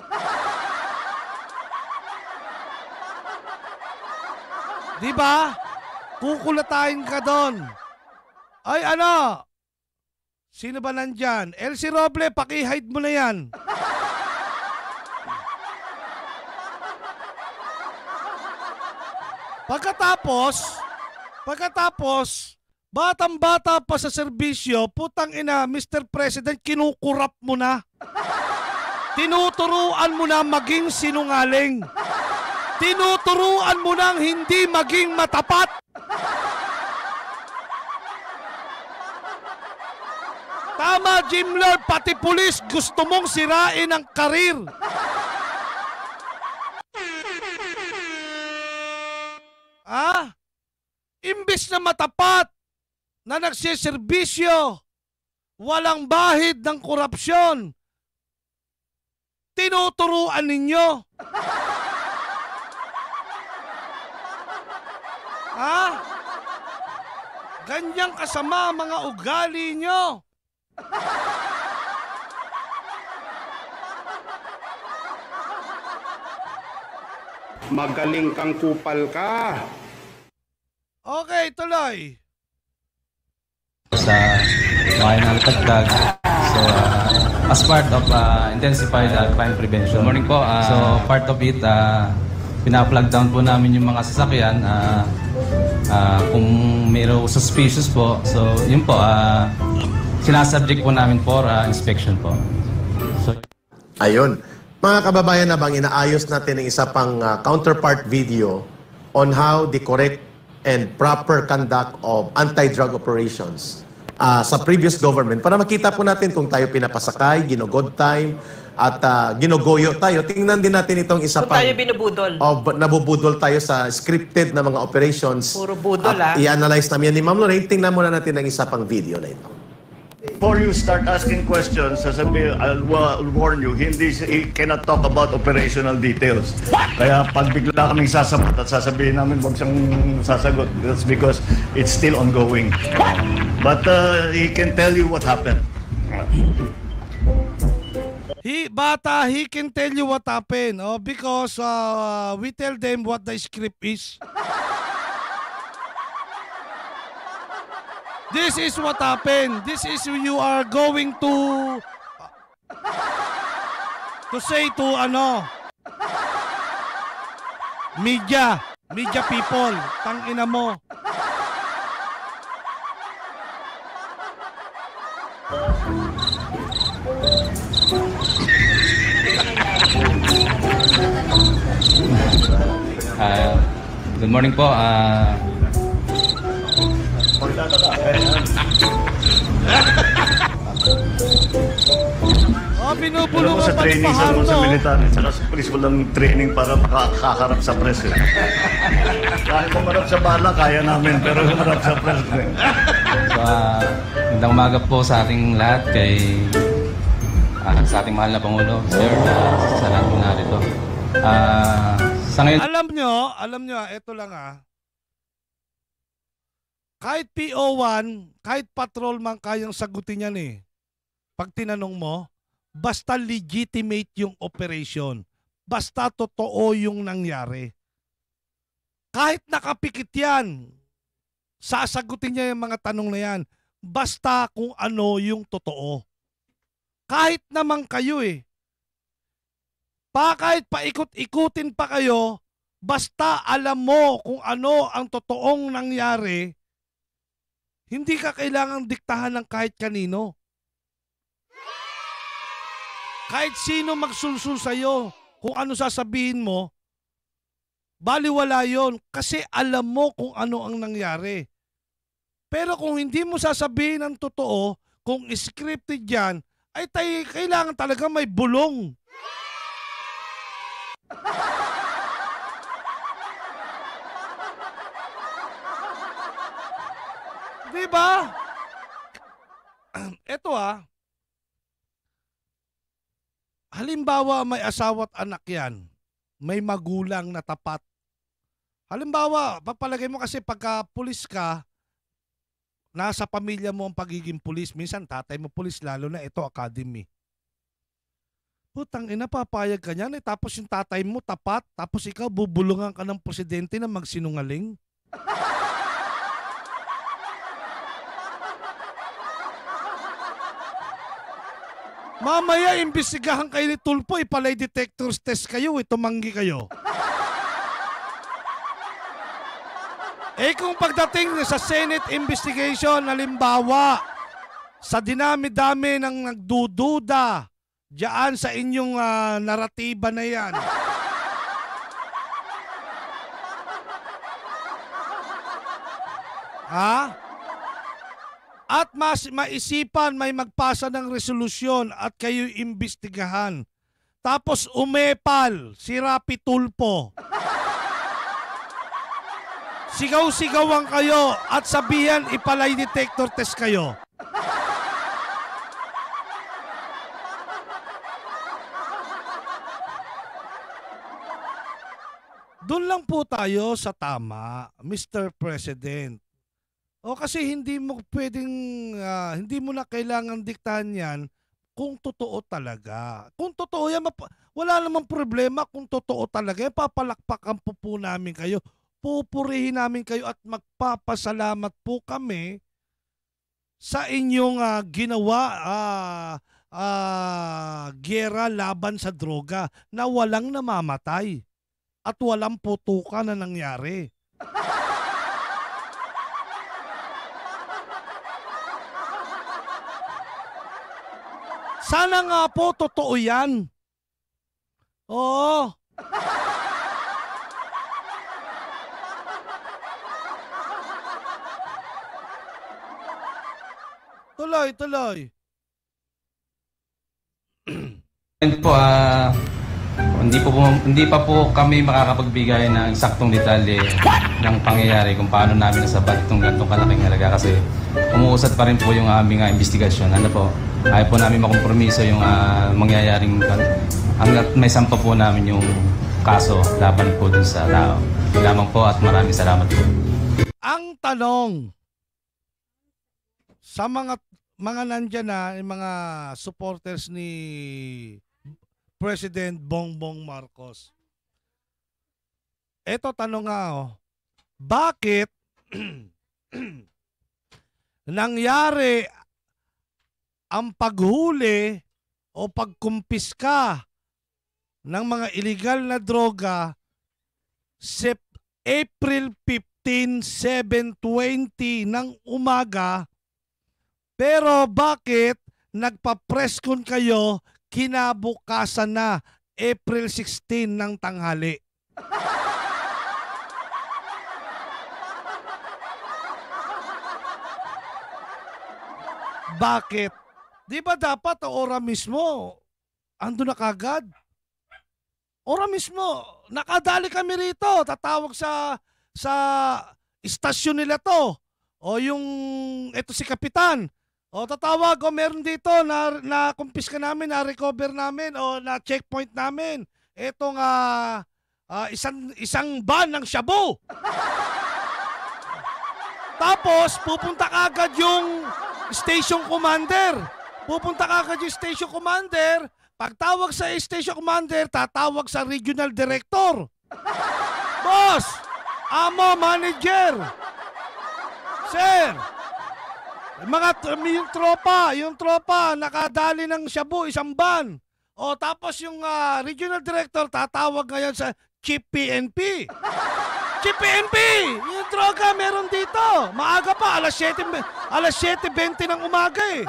Diba? Kukulatahin ka doon. Ay ano? Sino ba nandyan? Elsie Roble, paki-hide mo na yan. Pagkatapos, pagkatapos, batang-bata pa sa serbisyo, putang ina, Mister President, kinukurap mo na. Tinuturuan mo na maging sinungaling. Tinuturuan mo nang hindi maging matapat. Tama, Jim Lord, pati pulis gusto mong sirain ang karir. Ah? Imbis na matapat, na nagsiservisyo, walang bahid ng korupsyon, tinuturuan ninyo. Ha? Ganyang kasama mga ugali nyo. Magaling kang kupal ka. Okay, tuloy. Sa mga nalatagdag. So, uh, as part of uh, intensified uh, crime prevention. Good morning po. Uh, so, part of it, uh, pina-plug down po namin yung mga sasakyan. Uh, uh, kung mayroong suspicious po, so yun po, uh, sinasubject po namin for uh, inspection po. So, Ayun. Mga kababayan, na bang inaayos natin ng isa pang uh, counterpart video on how the correct and proper conduct of anti-drug operations uh, sa previous government para makita po natin kung tayo pinapasakay, ginogod time, at uh, ginogoyo tayo. Tingnan din natin itong isa Kung pang... tayo binubudol. Oh, nabubudol tayo sa scripted na mga operations. Puro budol, At ah. i-analyze namin yan ni Ma'am Lorraine. Tingnan muna natin ang isa pang video na ito. Before you start asking questions, sasabi, I'll, I'll warn you, hindi, he cannot talk about operational details. Kaya pag bigla kaming sasagot at sasabihin namin huwag siyang sasagot, that's because it's still ongoing. But uh, he can tell you what happened. He, bata, he can tell you what happened. Oh, because uh, we tell them what the script is. This is what happened. This is you are going to to say to ano media, media people, tangina mo. uh, good morning po. Uh, Oh, Alam binubulungan mo sa pa ni training sa Paham, mga sa no? military, saka sa police, walang training para makakaharap sa press. Eh. Kahit umarap sa bala, kaya namin, pero umarap sa press. Eh. So, uh, magandang umaga po sa ating lahat kay uh, sa ating mahal na Pangulo, Sir, uh, sa lahat po narito. Uh, sa ngayon, Alam nyo, alam nyo, eto lang ah. Kahit P O one, kahit patrolman kayang sagutin yan eh. Pag tinanong mo, basta legitimate yung operation. Basta totoo yung nangyari. Kahit nakapikit yan, sasagutin niya yung mga tanong na yan. Basta kung ano yung totoo. Kahit naman kayo eh. Pa kahit paikot-ikutin pa kayo, basta alam mo kung ano ang totoong nangyari, hindi ka kailangang diktahan ng kahit kanino. Kahit sino magsulsul sa'yo, kung ano sasabihin mo, baliwala yon kasi alam mo kung ano ang nangyari. Pero kung hindi mo sasabihin ang totoo, kung scripted yan, ay tayo kailangan talaga may bulong. Di ba? Ito ah. Halimbawa may asawa at anak yan. May magulang na tapat. Halimbawa, pagpalagay mo kasi pagka pulis ka, nasa pamilya mo ang pagiging pulis. Minsan tatay mo pulis, lalo na ito academy. Putang ina, papayag ka niyan. Eh, tapos yung tatay mo tapat, tapos ikaw bubulungan ka ng presidente na magsinungaling. Mamaya, imbestigahan kayo ni Tulfo, ipalay detectors test kayo, itumanggi kayo. Eh kung pagdating sa Senate investigation, halimbawa, sa dinami-dami ng nagdududa diyan sa inyong uh, naratiba na yan, ha? At mas maisipan may magpasa ng resolusyon at kayo imbestigahan. Tapos umepal si Rapi Tulfo. Sigaw-sigawan kayo at sabihan ipalay detector test kayo. Doon lang po tayo sa tama, Mister President. O kasi hindi mo pwedeng, uh, hindi mo na kailangan diktahan yan kung totoo talaga. Kung totoo yan, wala namang problema kung totoo talaga. Papalakpakan po po namin kayo. Pupurihin namin kayo at magpapasalamat po kami sa inyong uh, ginawa uh, uh, gera laban sa droga na walang namamatay at walang putukan na nangyari. Sana nga po totoo yan. Oo. Tuloy, tuloy. And po, ah, hindi, po, hindi pa po kami makakapagbigay ng eksaktong detalye ng pangyayari kung paano namin nasabat itong gantong kalaking halaga kasi umuusad pa rin po yung aming uh, investigasyon. Ano po, ayaw po namin makompromiso yung uh, mangyayaring hanggat may sampa po namin yung kaso laban po dun sa tao. Lamang po at maraming salamat po. Ang tanong sa mga mga nandyan na, yung mga supporters ni President Bongbong Marcos. Ito tanong nga, oh, bakit nangyari ang paghuli o pagkumpiska ng mga illegal na droga sa April fifteenth, seven twenty ng umaga, pero bakit nagpa-presscon kayo kinabukasan na April sixteenth ng tanghali? Bakit? Di ba dapat ora mismo ando na kagad? Ora mismo, nakadali kami rito, tatawag sa sa istasyon nila to. O yung ito si Kapitan. O tatawag, o meron dito na na kumpiska namin, na recover namin o na checkpoint namin. Etong uh, uh, isang isang van ng shabu. Tapos pupunta kagad yung station commander. Pupunta kagad yung station commander. Pagtawag sa station commander, tatawag sa regional director. Boss, amo, manager. Sir, mga yung tropa, yung tropa nakadali ng shabu, isang ban. O tapos yung uh, regional director tatawag ngayon sa Chief P N P. Chief P N P, yung droga meron dito. Maaga pa, alas siyete, alas siyete twenty ng umaga eh.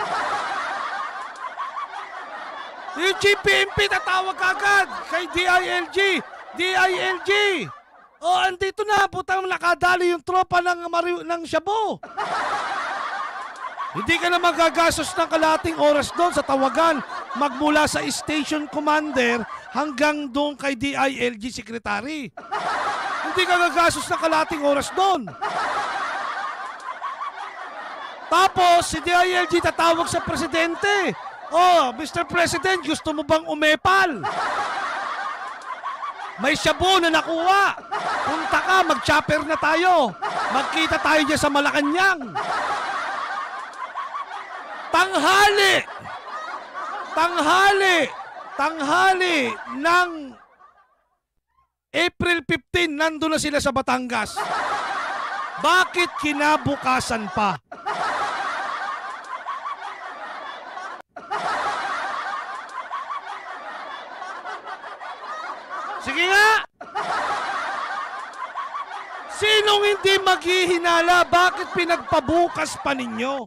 Yung Chief P N P tatawag agad kay D I L G. D I L G. O andito na, putang nakadali yung tropa ng, ng shabu. Hindi ka na magagastos ng kalating oras doon sa tawagan magmula sa station commander hanggang doon kay D I L G secretary. Hindi ka gagastos ng kalating oras doon. Tapos, si D I L G tatawag sa presidente. Oh, Mister President, gusto mo bang umepal? May shabu na nakuha. Punta ka, mag-chopper na tayo. Magkita tayo dyan sa Malacanang. Tanghali! Tanghali! Tanghali ng April fifteenth, nandun na sila sa Batangas. Bakit kinabukasan pa? Sige nga! Sinong hindi maghihinala? Bakit pinagpabukas pa ninyo?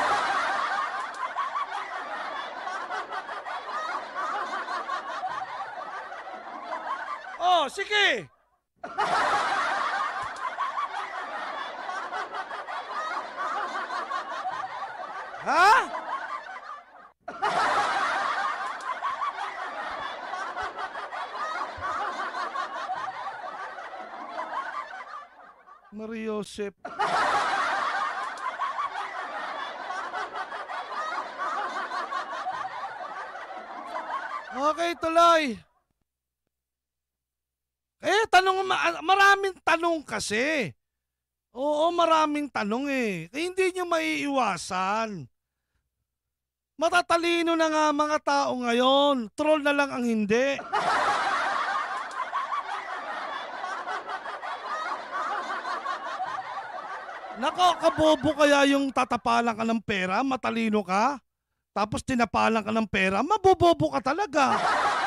Oh, sige! Ha? Mariosep. Okay, tuloy. Eh, tanong, maraming tanong kasi. Oo, maraming tanong eh. Eh, hindi nyo maiiwasan. Matatalino na nga mga tao ngayon. Troll na lang ang hindi. Nakakabobo kaya yung tatapalan ka ng pera, matalino ka, tapos tinapalan ka ng pera, mabobobo ka talaga.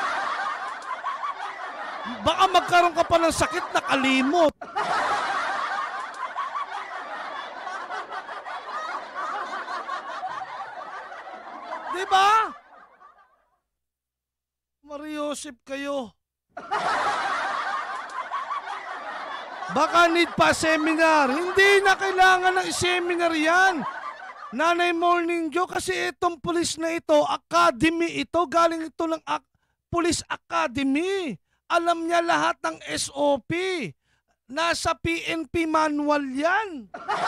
Baka magkaroon ka pa ng sakit na kalimot. Diba? Mariosip kayo. Baka need pa seminar. Hindi na kailangan ng seminar yan. Nanay Morning Joe, kasi itong police na ito, academy ito, galing ito ng Ac- Police Academy. Alam niya lahat ng S O P. Nasa P N P manual yan.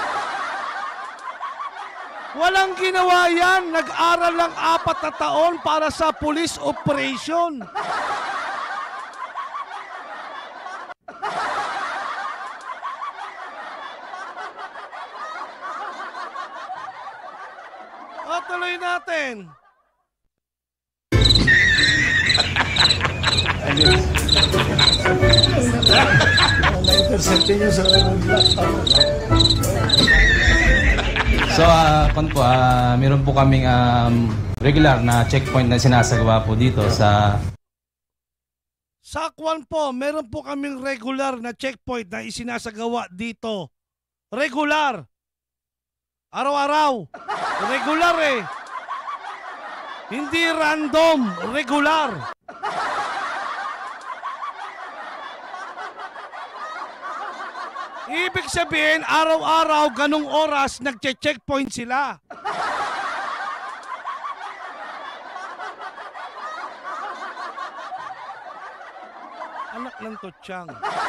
Walang ginawa yan. Nag-aral lang apat na taon para sa police operation. O, tuloy natin. So, uh, kon po, uh, meron po kaming um, regular na checkpoint na sinasagawa po dito sa... Sa Kwan po, meron po kaming regular na checkpoint na isinasagawa dito. Regular. Araw-araw. Regular eh. Hindi random. Regular. Ibig sabihin, araw-araw, ganong oras, nagche-checkpoint sila. Anak ng Totyang.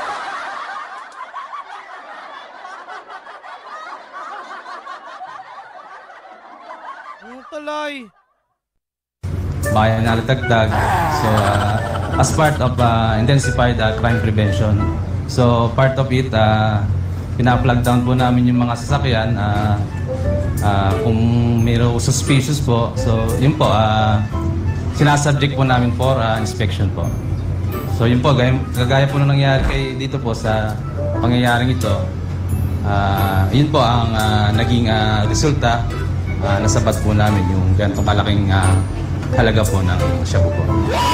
Ang tuloy. Bayan na Latagdag. So, uh, as part of uh, intensified uh, crime prevention, so part of it, uh, pina-plug down po namin yung mga sasakyan. Uh, uh, kung mayroong suspicious po, so yun po, uh, sinasubject po namin for uh, inspection po. So yun po, gaya, kagaya po na nangyari kay dito po sa pangyayaring ito, uh, yun po ang uh, naging uh, resulta. Uh, nasabat po namin yung ganitong kalaking uh, halaga po ng shabu po.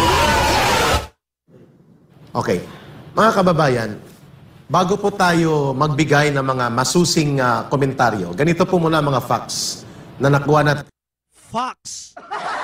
Okay. Mga kababayan, bago po tayo magbigay ng mga masusing uh, komentaryo, ganito po muna mga facts na nakuha natin. Facts.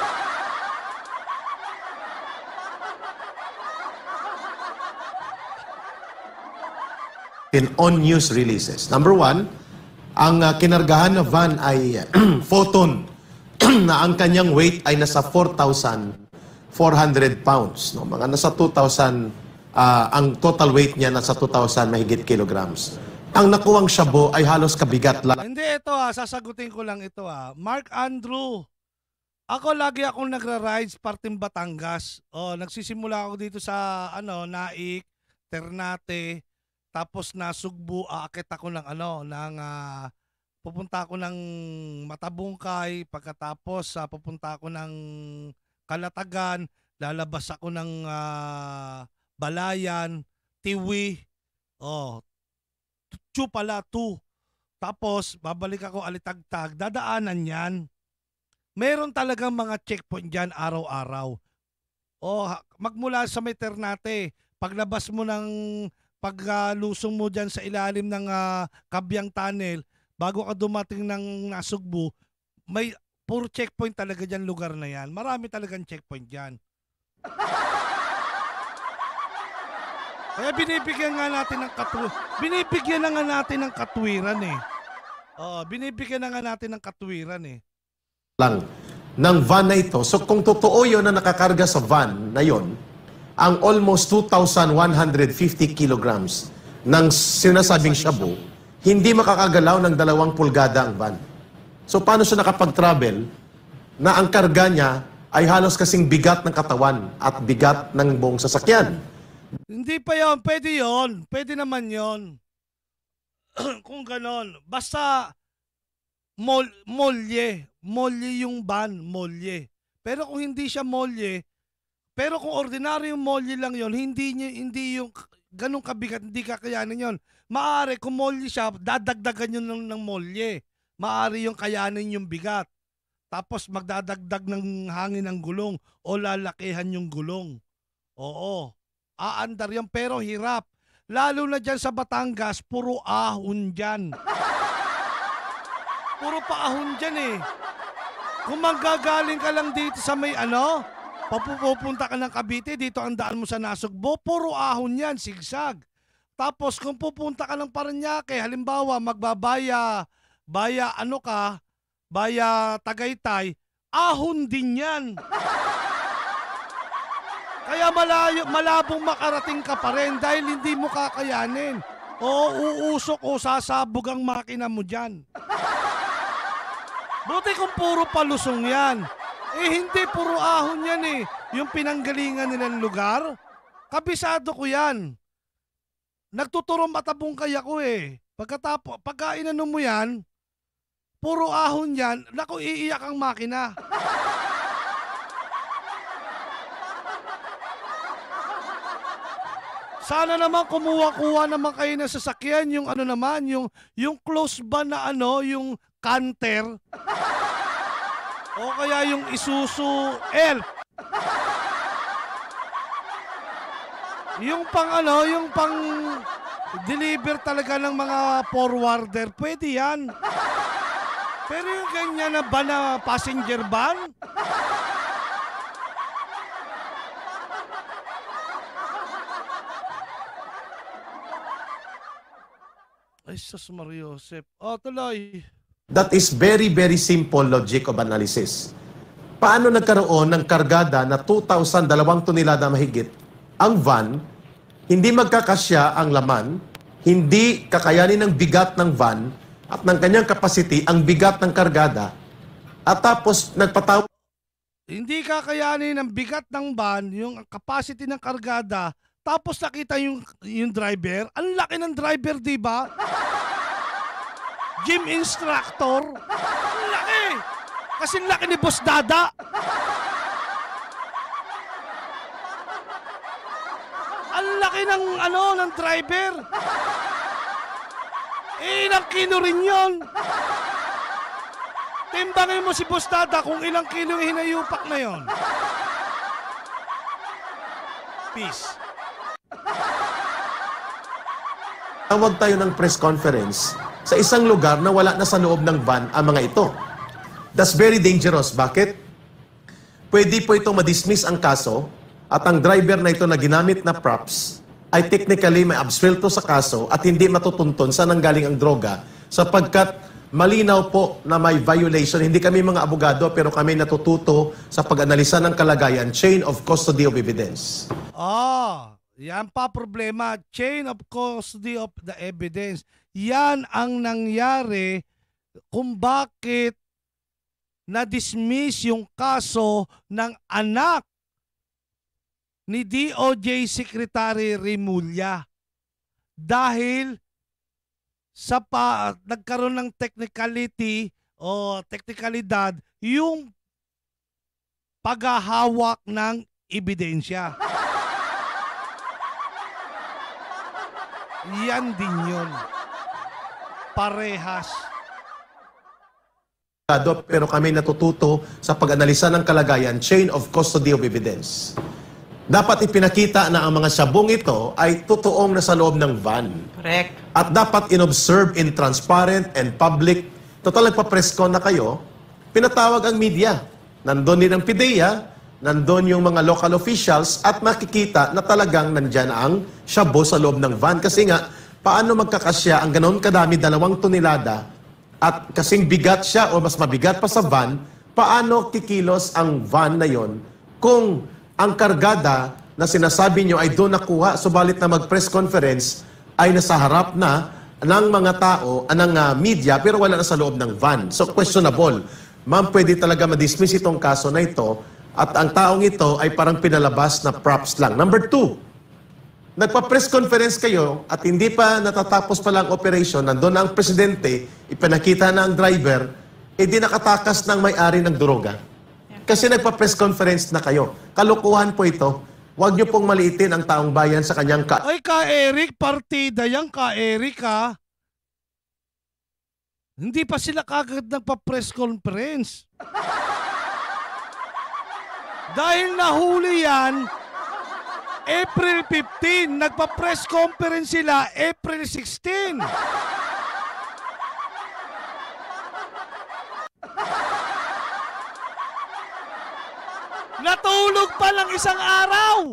In on news releases. Number one, ang uh, kinargahan na van ay Photon na ang kanyang weight ay nasa four thousand four hundred pounds. No? Mga nasa two thousand, uh, ang total weight niya nasa two thousand mahigit kilograms. ang nakuwang shabu ay halos kabigat lang. Hindi, ito ah, sasagutin ko lang ito ah. Mark Andrew, ako lagi akong nagra-rides parting Batangas. Oh, nagsisimula ako dito sa ano, Naik, Ternate, tapos na Sugbu, aakit ako ng ano, ng uh, pupunta ako ng Matabungkay, pagkatapos uh, pupunta ako ng Kalatagan, lalabas ako ng uh, Balayan, Tiwi, oh, two pala, two. Tapos, babalik ako Alitagtag, dadaanan yan. Meron talagang mga checkpoint dyan araw-araw. O, magmula sa may Ternate, paglabas mo ng, paglusong uh, mo dyan sa ilalim ng uh, Kabyang Tunnel, bago ka dumating ng Nasugbu, may puro checkpoint talaga dyan lugar na yan. Marami talagang checkpoint dyan. Kaya binibigyan nga natin ng katwiran. Binibigyan na nga natin ng katwiran eh. Oo, binibigyan na nga natin ng katwiran eh. Lang ng van na ito. So kung totoo yun na nakakarga sa van na yon, ang almost two thousand one hundred fifty kilograms ng sinasabing shabu, hindi makakagalaw ng dalawang pulgada ang van. So paano siya nakapag-travel na ang karga niya ay halos kasing bigat ng katawan at bigat ng buong sasakyan? Hindi pa yun. Pwede yun. Pwede naman yun. Kung ganon. Basta mol, molye. Molye yung van. Molye. Pero kung hindi siya molye, pero kung ordinaryong molye lang yun, hindi, hindi yung ganong kabigat, hindi kakayanin yun. Maaari kung molye siya, dadagdagan yun ng, ng molye. Maaari yung kayanin yung bigat. Tapos magdadagdag ng hangin ng gulong o lalakihan yung gulong. Oo. Aandar yan, pero hirap. Lalo na dyan sa Batangas, puro ahon dyan. Puro paahon dyan eh. Kung manggagaling ka lang dito sa may ano, papupunta ka ng Cavite, dito ang daan mo sa Nasugbu, puro ahon yan, sigsag. Tapos kung pupunta ka ng Parañaque, halimbawa magbabaya, baya ano ka, baya Tagaytay, ahon din yan. Kaya malayo, malabong makarating ka pa rin dahil hindi mo kakayanin. O uusok o sasabog ang makina mo dyan. Buti kung puro palusong yan. Eh hindi, puro ahon yan eh. Yung pinanggalingan nilang lugar, kabisado ko yan. Nagtuturo Matabungkay ako eh. Pagkatapo, pagka inano mo yan, puro ahon yan, naku, iiyak ang makina. Sana naman kumuha-kuha naman kayo ng sasakyan, yung ano naman, yung, yung close ba na ano, yung Canter. O kaya yung Isuzu Elf. Yung pang ano, yung pang deliver talaga ng mga forwarder, pwede yan. Pero yung ganyan na ba na passenger van? Ay, sus Mario Josep. O, tuloy. That is very, very simple logic of analysis. Paano nagkaroon ng kargada na two thousand dalawang tonelada mahigit ang van, hindi magkakasya ang laman, hindi kakayanin ng bigat ng van at ng kanyang capacity ang bigat ng kargada, at tapos nagpataw... Hindi kakayanin ng bigat ng van, yung capacity ng kargada, tapos nakita yung, yung driver, ang laki ng driver, di ba? Gym instructor, ang laki! Kasi laki ni Boss Dada. Ang laki ng ano, ng driver. Eh, ilang kilo rin yun. Timbangin mo si Boss Dada kung ilang kilo yung hinayupak na yun. Peace. Tawag tayo ng press conference sa isang lugar na wala na sa loob ng van ang mga ito. That's very dangerous. Bakit? Pwede po itong madismiss ang kaso at ang driver na ito na ginamit na props ay technically may absuelto sa kaso at hindi matutuntun saan nanggaling ang droga sapagkat malinaw po na may violation. Hindi kami mga abogado pero kami natututo sa pag-analisa ng kalagayan, chain of custody of evidence. Ah, Yan pa problema, chain of custody of the evidence. Yan ang nangyari kung bakit na-dismiss yung kaso ng anak ni D O J Secretary Remulla. Dahil sa pa, nagkaroon ng technicality o teknikalidad yung paghahawak ng ebidensya. Yan din yun. Parehas. Pero kami natututo sa pag-analisa ng kalagayan, chain of custody of evidence. Dapat ipinakita na ang mga sabong ito ay totoong nasa loob ng van. Correct. At dapat inobserve in transparent and public. Total, nagpa-press con na kayo, pinatawag ang media. Nandun din ang P D E A, nandun yung mga local officials at makikita na talagang nandyan ang shabu sa loob ng van. Kasi nga, paano magkakasya ang ganoon kadami, dalawang tonelada, at kasing bigat siya o mas mabigat pa sa van, paano kikilos ang van na yon kung ang kargada na sinasabi nyo ay doon nakuha, subalit na mag-press conference ay nasa harap na ng mga tao, ng uh, media, pero wala na sa loob ng van. So questionable. Ma'am, pwede talaga ma-dismiss itong kaso na ito at ang taong ito ay parang pinalabas na props lang. Number two, nagpa-press conference kayo at hindi pa natatapos pa lang operation, nandun na ang presidente, ipinakita na ang driver, eh di nakatakas ng may-ari ng droga. Kasi nagpa-press conference na kayo. Kalukuhan po ito. Huwag niyo pong maliitin ang taong bayan sa kanyang ka... Ay, ka Eric, partida yan, ka Eric, ha? Hindi pa sila kagad nagpa-press conference. Dahil nahuli yan, April fifteenth, nagpa-press conference sila April sixteenth. Natulog pa lang isang araw.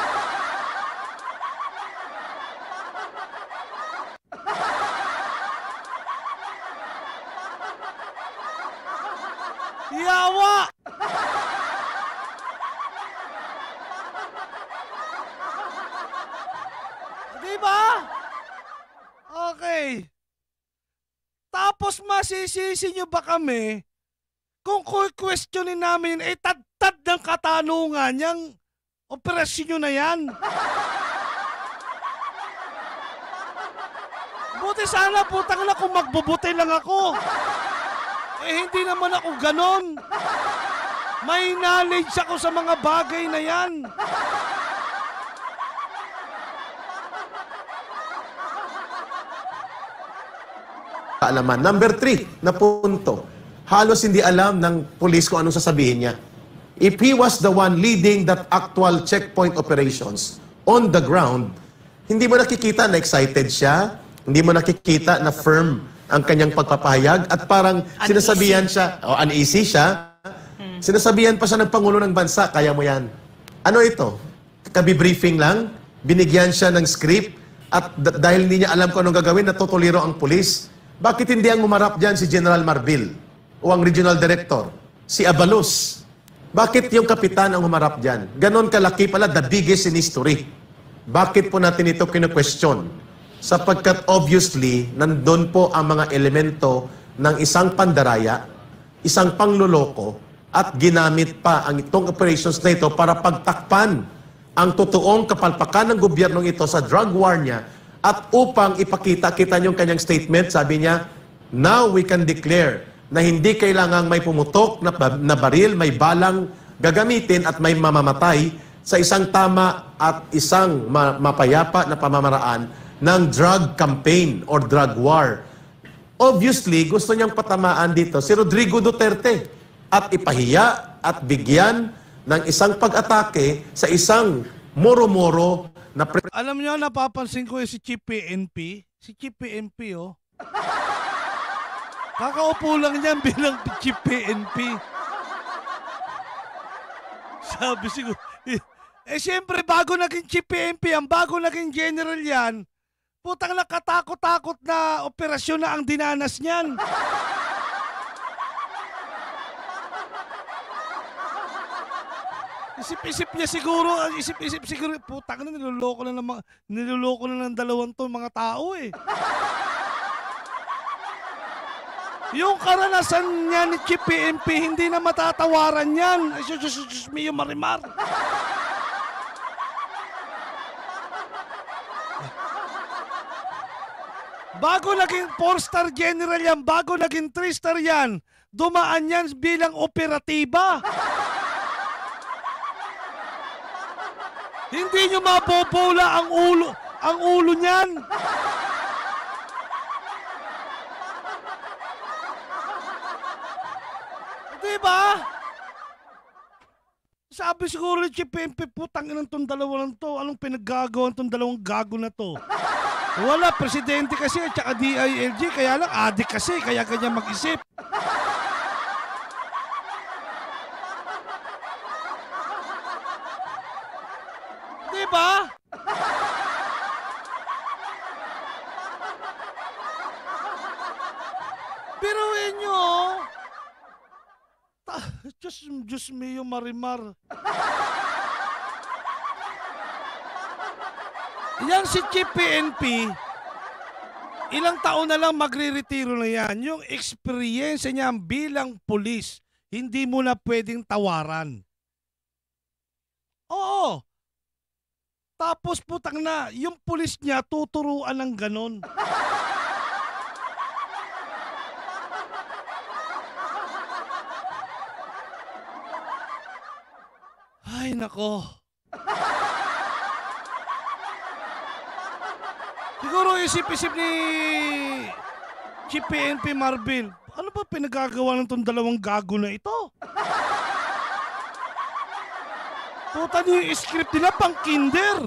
Yawa! Diba? Okay. Tapos masisisi nyo ba kami kung questionin namin, eh tad-tad ng katanungan yung operasyon nyo na yan? Buti sana, putang na, kung magbubuti lang ako. Eh hindi naman ako ganon. May knowledge ako sa mga bagay na yan. Kaalaman. Number three, na punto. Halos hindi alam ng pulis kung anong sasabihin niya. If he was the one leading that actual checkpoint operations on the ground, hindi mo nakikita na excited siya, hindi mo nakikita na firm ang kanyang pagpapahayag at parang uneasy. Sinasabihan siya, o oh, uneasy siya, hmm. sinasabihan pa siya ng Pangulo ng Bansa, kaya mo yan. Ano ito? Kabi-briefing lang, binigyan siya ng script at dahil hindi niya alam kung anong gagawin, natutuliro ang pulis. Bakit hindi ang umarap dyan si General Marbil o ang Regional Director, si Abalos? Bakit yung kapitan ang umarap dyan? Ganon kalaki pala, the biggest in history. Bakit po natin ito kinu-question? Sapagkat obviously, nandun po ang mga elemento ng isang pandaraya, isang pangluloko, at ginamit pa ang itong operations na ito para pagtakpan ang totoong kapalpakan ng gobyernong ito sa drug war niya. At upang ipakita, kita niyong kanyang statement, sabi niya, now we can declare na hindi kailangang may pumutok na, na baril, may balang gagamitin at may mamamatay sa isang tama at isang ma mapayapa na pamamaraan ng drug campaign or drug war. Obviously, gusto niyang patamaan dito si Rodrigo Duterte at ipahiya at bigyan ng isang pag-atake sa isang moro-moro na... Alam niyo, napapansin ko yung si Chief P N P. Si Chief P N P, oh. Kakaupo lang niyan bilang Chief P N P. Sabi siguro, eh siyempre bago naging Chief P N P, ang bago naging general yan, putang nakatakot-takot na operasyon na ang dinanas niyan. Isip-isip niya siguro, isip-isip siguro, putang na, niloloko na ng, mga- niloloko na ng dalawang to mga tao eh. Yung karanasan niya ni Chief P N P, hindi na matatawaran yan. Ay, sus, sus, sus, Mio Marimar. Bago naging four-star general yan, bago naging three-star yan, dumaan yan bilang operatiba. Hindi nyo mabobola ang ulo, ang ulo niyan. Diba? Sabi siguro ni Chief P N P, putang inang tong dalawa lang to. Anong pinaggagawan tong dalawang gago na to? Wala, presidente kasi at saka D I L G. Kaya lang, adik kasi. Kaya kanya mag-isip. Diba? Biruin nyo. Ta- Diyos, Diyos Mio Marimar. Yan si Chief P N P, ilang taon na lang magre-retiro na yan. Yung experience niya bilang pulis, hindi mo na pwedeng tawaran. Oo. Tapos putang na, yung pulis niya tuturuan ng ganon. Ay, nako. Siguro isip-isip ni Chief P N P Marbil, ano ba pinagagawa ng tong dalawang gago na ito? Puta niyo yung script nila pang kinder.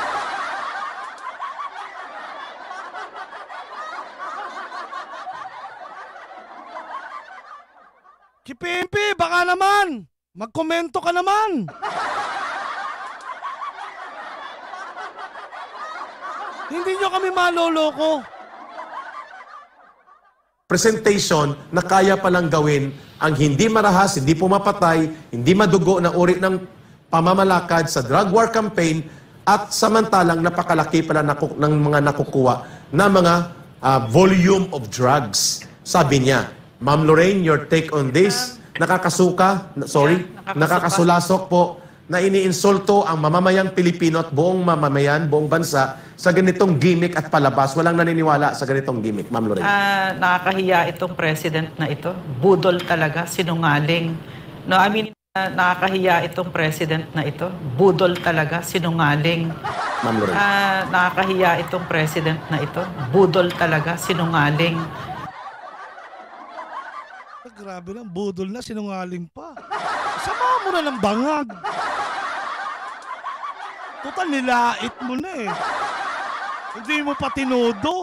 Chief P N P, baka naman. Magkomento ka naman. Hindi nyo kami maloloko. Presentation na kaya palang gawin ang hindi marahas, hindi pumapatay, hindi madugo na uri ng pamamalakad sa drug war campaign at samantalang napakalaki pala naku- ng mga nakukuha na mga uh, volume of drugs. Sabi niya, Ma'am Lorraine, your take on this, nakakasuka, sorry, nakakasulasok po na iniinsulto ang mamamayang Pilipino at buong mamamayan, buong bansa sa ganitong gimmick at palabas. Walang naniniwala sa ganitong gimmick, Ma'am Lorraine. Ah, nakakahiya itong president na ito. Budol talaga, sinungaling. No, I mean, ah, nakakahiya itong president na ito. Budol talaga, sinungaling. Ma'am Lorraine. Ah, nakakahiya itong president na ito. Budol talaga, sinungaling. Ah, grabe lang, budol na, sinungaling pa. Sama mo na ng bangag. Total, nilait mo na eh. Hindi mo pa tinodo.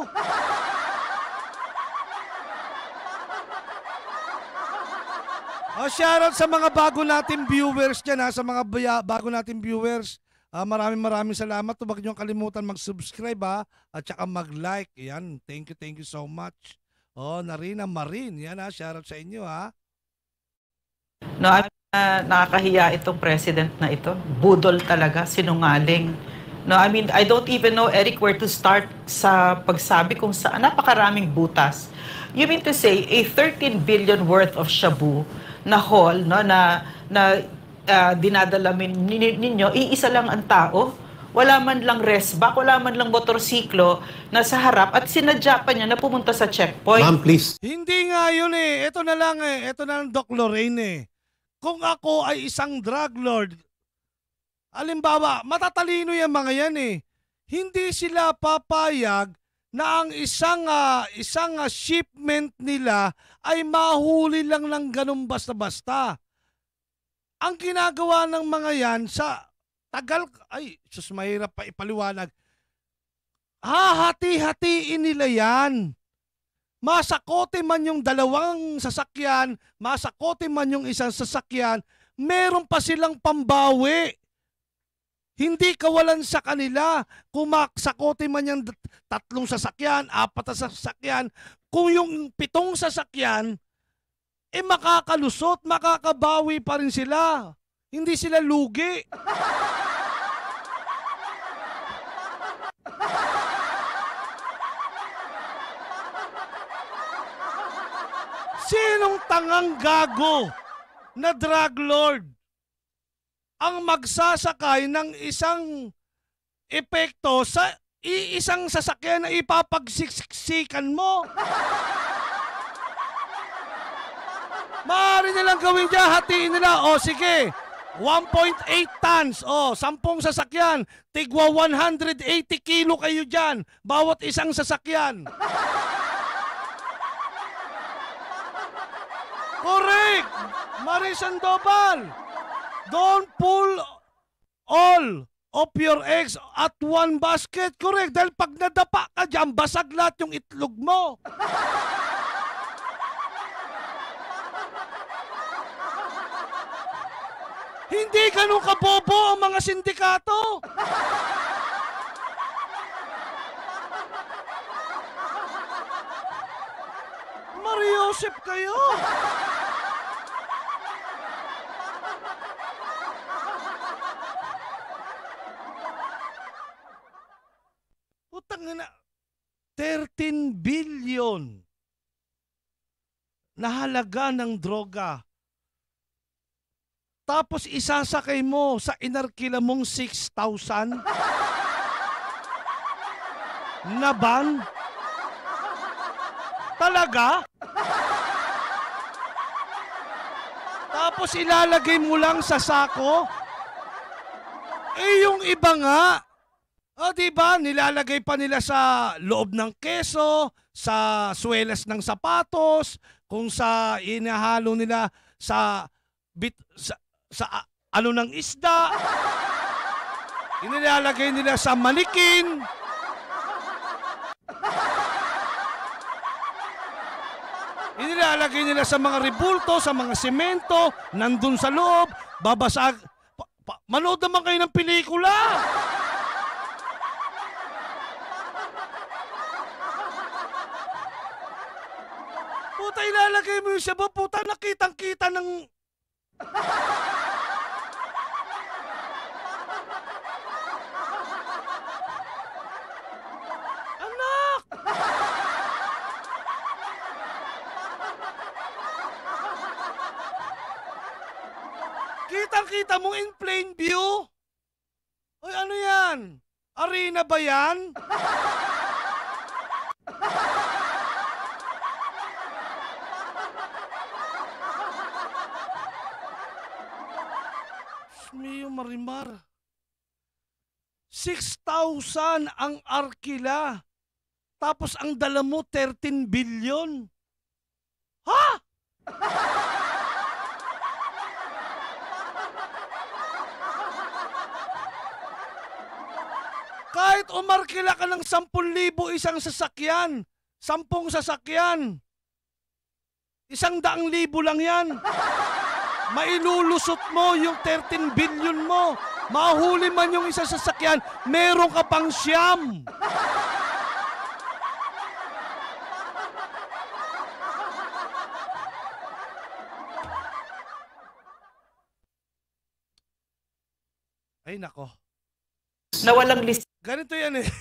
Oh, shoutout sa mga bago nating viewers dyan ha, sa mga baya, bago nating viewers. Ah, maraming maraming salamat. Huwag niyong kalimutan mag-subscribe ha, at saka mag-like. Yan, thank you, thank you so much. Oh, Narina Marin, yan ha, shoutout sa inyo ha. No, ah, nakakahiya itong president na ito. Budol talaga, sinungaling. No, I mean, I don't even know, Eric, where to start sa pagsabi kung saan napakaraming butas. You mean to say, a thirteen billion worth of shabu na haul, no, na, na uh, dinadala min, ninyo, iisa lang ang tao. Wala man lang resback, wala man lang motorsiklo na sa harap at sinadya pa niya na pumunta sa checkpoint. Ma'am, please. Hindi nga yun eh. Ito na lang eh. Ito na lang, Doc Lorraine eh. Kung ako ay isang drug lord, alimbawa, matatalino yung mga yan eh. Hindi sila papayag na ang isang uh, isang uh, shipment nila ay mahuli lang ng ganun basta-basta. Ang ginagawa ng mga yan sa tagal, ay, sus, mahirap pa ipaliwanag. Hahati-hatiin nila yan. Masakote man yung dalawang sasakyan, masakote man yung isang sasakyan, meron pa silang pambawi. Hindi kawalan sa kanila kung maksakote man yung tatlong sasakyan, apat na sasakyan. Kung yung pitong sasakyan, eh makakalusot, makakabawi pa rin sila. Hindi sila lugi. Sinong tangang gago na drug lord ang magsasakay ng isang epekto sa iisang sasakyan na ipapagsiksikan mo? Maaari nilang gawin dyan, hatiin nila. O sige, one point eight tons. O, sampung sasakyan. Tigwa one hundred eighty kilo kayo dyan. Bawat isang sasakyan. Correct! Marie Sandoval, don't pull all of your eggs at one basket. Correct. Dahil pag nadapa ka dyan, basag lahat yung itlog mo. Hindi ganun kabobo ang mga sindikato. Mariosep kayo. Putang ina, thirteen billion na halaga ng droga. Tapos isasakay mo sa inarkila mong six thousand na van? Talaga? Tapos ilalagay mo lang sa sako? Eh yung iba nga, o diba, nilalagay pa nila sa loob ng keso, sa swelas ng sapatos, kung sa inahalo nila sa bit sa, sa uh, ano ng isda, inilalagay nila sa manikin. Inilalagay nila sa mga rebulto, sa mga semento, nandun sa loob, babasag. Pa, pa, manood naman kayo ng pelikula. Puta, ilalagay mo yung sabo, puta, nakitang-kita ng... Anak! Kitang-kita mo in plain view? Oy, ano yan? Arena ba yan? Mio Marimar. six thousand ang arkila. Tapos ang dala mo thirteen billion. Ha? Kahit umarkila ka ng sampung libo isang sasakyan, sampung sasakyan, isang daang libo lang yan. Mailulusot mo yung thirteen billion mo. Mahuli man yung isang sasakyan, meron ka pang siyam. Ay nako. Na walang list. Ganito yan eh.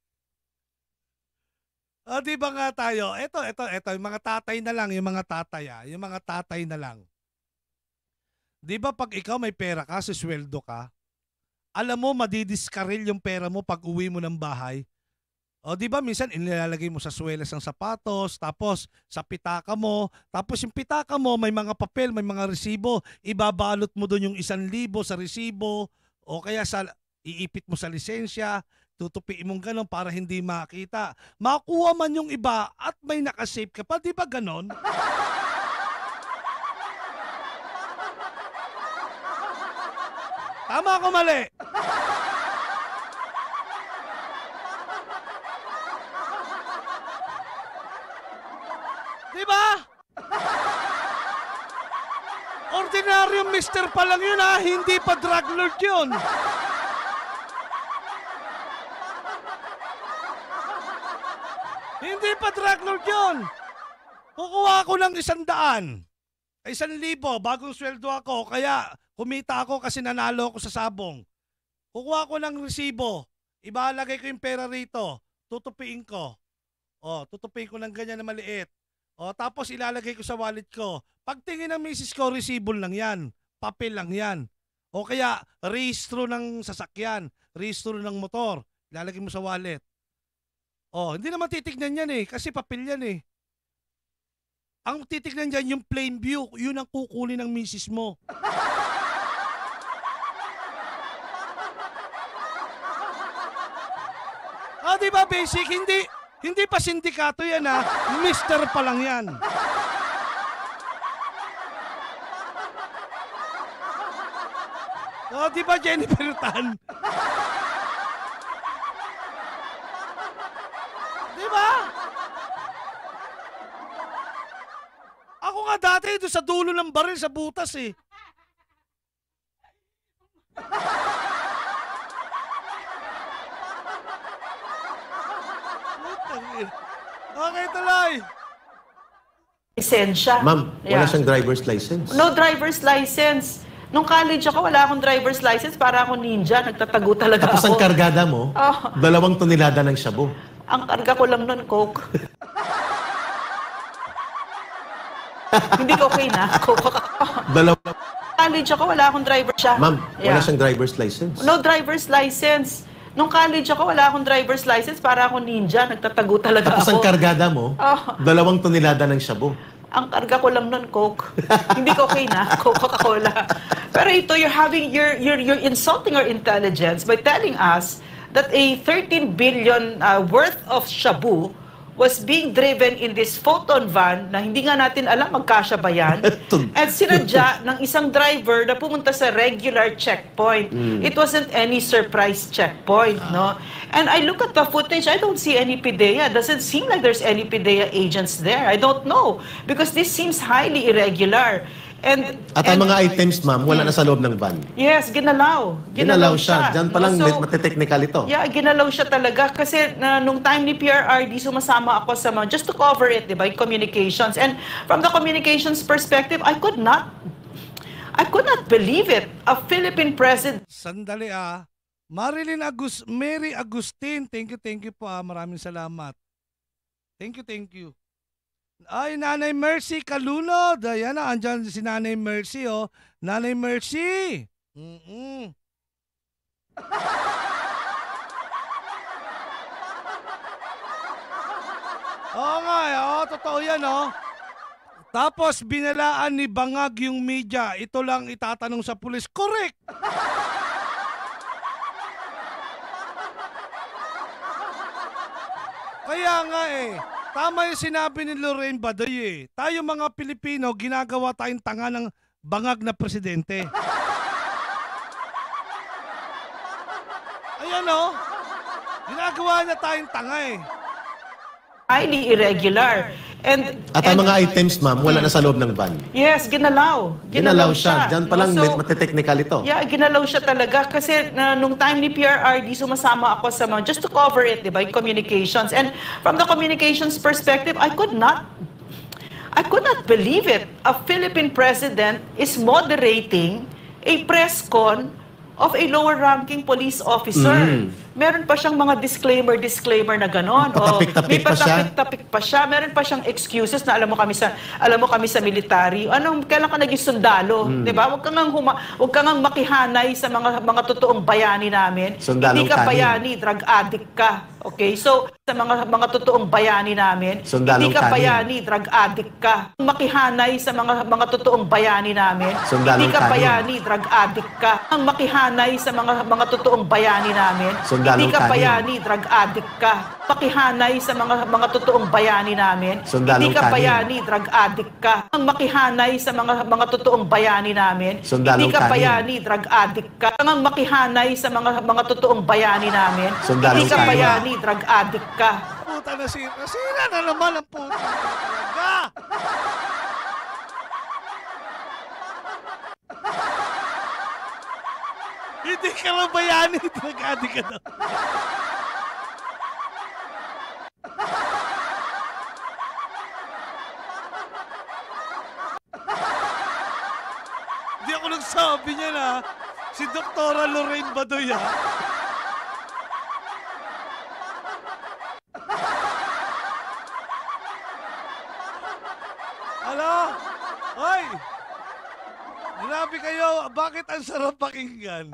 O, di ba nga tayo? Ito, ito, ito. Yung mga tatay na lang. Yung mga tatay ah. Yung mga tatay na lang. Di ba pag ikaw may pera ka, sisweldo ka, alam mo, madidiskaril yung pera mo pag uwi mo ng bahay. O di ba minsan inilalagay mo sa swelas ng sapatos, tapos sa pitaka mo, tapos yung pitaka mo may mga papel, may mga resibo, ibabalot mo doon yung isang libo sa resibo, o kaya sa iipit mo sa lisensya, tutupiin mong ganon para hindi makita. Makuha man yung iba at may nakasave ka pa, di ba ganon? Tama ako mali? Di ba? Ordinaryong mister pa lang yun ha, hindi pa drug lord yun. Hindi pa drug lord yun. Kukuha ako ng isang daan, isang libo, bagong sweldo ako, kaya kumita ako kasi nanalo ako sa sabong. Kukuha ko ng resibo, ibalagay ko yung pera rito, tutupiin ko. O, tutupiin ko ng ganyan na maliit. O, tapos ilalagay ko sa wallet ko. Pagtingin ng misis ko, resibo lang yan. Papel lang yan. O kaya, rehistro ng sasakyan, rehistro ng motor, ilalagay mo sa wallet. O, hindi naman titignan yan eh, kasi papel yan eh. Ang titignan dyan, yung plain view, yun ang kukunin ng misis mo. Ah, di ba basic? Hindi, hindi pa sindikato yan ha. Mister pa lang yan. Oh, di ba Jennifer Tan? Di ba? Ako nga dati doon sa dulo ng baril sa butas eh. Okay, tuloy. Lisensya. Ma'am, wala Yeah. siyang driver's license. No driver's license. Nung college ako, wala akong driver's license. Para ako ninja. Nagtatago talaga Tapos ang ako. kargada mo, Oh. dalawang tonelada ng shabu. Ang karga ko lang nun, Coke. Hindi ko okay na. Coke. Dalawang... College ako, wala akong driver siya. Ma'am, wala Yeah. siyang driver's license. No driver's license. Nung college ako, wala akong driver's license. Para ako ninja. Nagtatago talaga Tapos ako. ang kargada mo, Oh. dalawang tonelada ng shabu. Ang karga ko lang nun, Coke. Hindi ko okay na. Coca-Cola. Pero ito, you're having, you're, you're, you're insulting our intelligence by telling us that a thirteen billion uh, worth of shabu was being driven in this photon van na hindi nga natin alam magkasya ba yan. At sinadya ng isang driver na pumunta sa regular checkpoint. Mm. It wasn't any surprise checkpoint, no? And I look at the footage, I don't see any PIDEA. Doesn't seem like there's any PIDEA agents there. I don't know. Because this seems highly irregular. And, At ang and- mga items, ma'am, wala na sa loob ng van. Yes, ginalaw. Ginalaw siya. Diyan pa lang So, mate-technical ito. yeah, ginalaw siya talaga. Kasi na, nung time ni P R R D, sumasama ako sa mga, just to cover it, di ba, yung communications. And from the communications perspective, I could not, I could not believe it. A Philippine president. Sandali ah. Marilyn Agus, Mary Agustin, thank you, thank you po ah. Maraming salamat. Thank you, thank you. Ay, Nanay Mercy Kalunod. Ayan na, andyan si Nanay Mercy, oh. Nanay Mercy. Mm-mm. Oo nga, eh, oh, totoo yan, oh. Tapos binalaan ni Bangag yung media. Ito lang itatanong sa pulis. Correct! Kaya nga eh, tama yung sinabi ni Lorraine Badoy eh. Tayo mga Pilipino, ginagawa tayong tanga ng bangag na presidente. Ayan o, ginagawa niya tayong tanga eh. Highly irregular. And, At ang and- mga items, ma'am, wala na sa loob ng van. Yes, ginalaw. Ginalaw siya. Diyan pa lang So, mate-technical ito. yeah, ginalaw siya talaga kasi na, nung time ni P R R D, sumasama ako sa mga, just to cover it, di ba, yung communications. And from the communications perspective, I could not, I could not believe it. A Philippine president is moderating a press con of a lower-ranking police officer. Mm. Meron pa siyang mga disclaimer-disclaimer na gano'n. O, Patapik-tapik may pa siya. patapik-tapik pa siya. Meron pa siyang excuses na alam mo kami sa alam mo kami sa military. Anong kailan ka naging sundalo, Hmm. 'di ba? Huwag kang ngang huma, huwag kang ngang makihanay sa mga mga totoong bayani namin. Sundalong Hindi ka kanin. bayani, drug addict ka. Okay? So sa mga mga totoong bayani namin, Sundalong hindi ka kanin. bayani, drug addict ka. Makihanay sa mga mga totoong bayani namin, Sundalong hindi ka kanin. bayani, drug addict ka. Ang makihanay sa mga mga totoong bayani namin, Sundalong hindi ka kanin. bayani, drug addict ka. Makihanay sa mga mga totoong bayani namin. Sundalong Hindi ka kanin. bayani, drug addict ka. Ang makihanay sa mga mga totoong bayani namin. Sundalong Hindi ka kanin. bayani, drug addict ka. Ang makihanay sa mga mga totoong bayani namin. Sundalong Hindi ka kanin. bayani, drug addict ka. Puta na sira. Sira na naman ang puta na talaga. Hindi ka lang bayani. Nag-adi ka daw. Hindi ako nag sabi niya na, si Doktora Lorraine Badoy, ha? Ano? Hoy! Grabe kayo, bakit ang sarap pakinggan?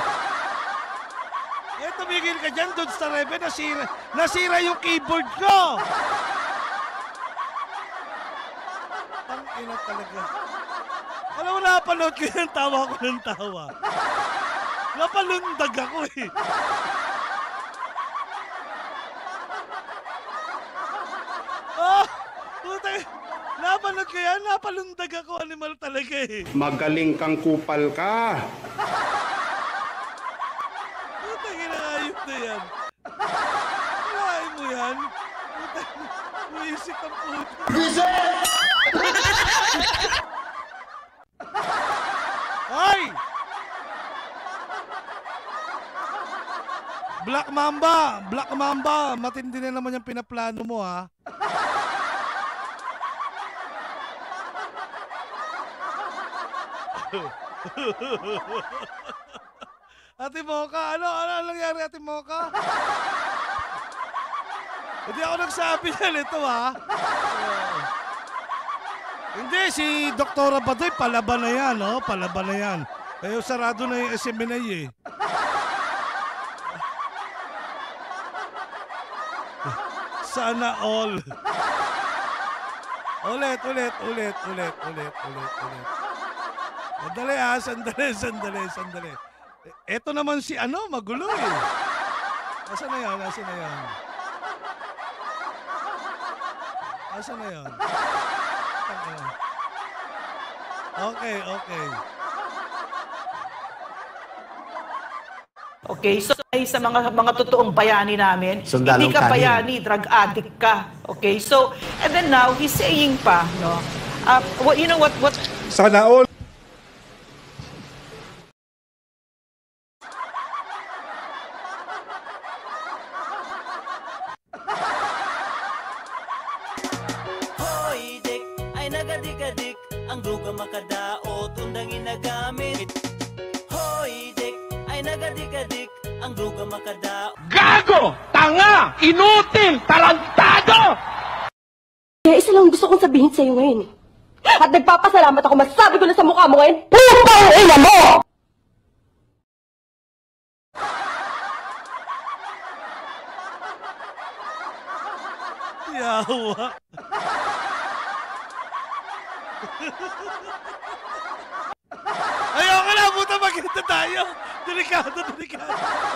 Eh, tumigil ka dyan, Dudes Tarebe, nasira, nasira yung keyboard ko! Ang ina talaga. Alam mo, napanood ko yung tawa ko ng tawa. Napalundag ako eh. Ah! Puta, napanood ko yan, napalundag ako. Animal talaga eh. Magaling kang kupal ka. Puta, ginayop na yan. Kalahin mo yan. Puta, buisit ang puta. Buisit! Ay! Black Mamba! Black Mamba! Matindi na naman yung pinaplano mo, ha? Ate Mocha, ano? Ano ang nangyari, Ate Mocha? Hindi ako nagsabi yan, ito, ha? Uh, hindi, si Doktora Badoy, palaban na yan, no? Palaban na yan. Eh, sarado na yung S M N I, eh. Sana all. Ulit, ulit, ulit, ulit, ulit, ulit, ulit. Sandali ha, sandali, sandali, sandali. Eto naman si ano, magulo eh. Nasaan na yan, nasaan na yan? Nasaan na yan? Okay, okay. Okay, so ay sa mga mga totoong bayani namin, Sundalong hindi ka kanin. bayani, drug addict ka. Okay, so and then now he's saying pa, no? Uh, what you know what what Sana all. Hoy, dik, ay nagadik-adik, ang duga makadaot, undang inagamit. Hoy, dik, ay nagadik-adik, ang duga makadaot. Gago! Tanga! Inutil! Tarantado! Kaya isa lang gusto kong sabihin sa'yo ngayon eh. At nagpapasalamat ako, masasabi ko na sa mukha mo ngayon, puta ang ina mo! Yawa. Ayoko na, puta, magkita tayo. Delikado, delikado.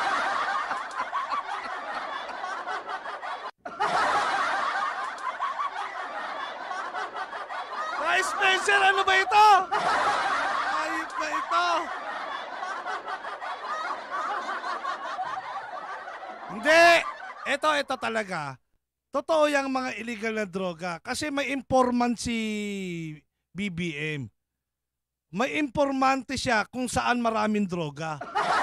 Ay, Spencer, ano ba ito? Ayop ba ito? Hindi. Ito, ito talaga. Totoo yung mga illegal na droga. Kasi may informant si B B M. May informante siya kung saan maraming droga.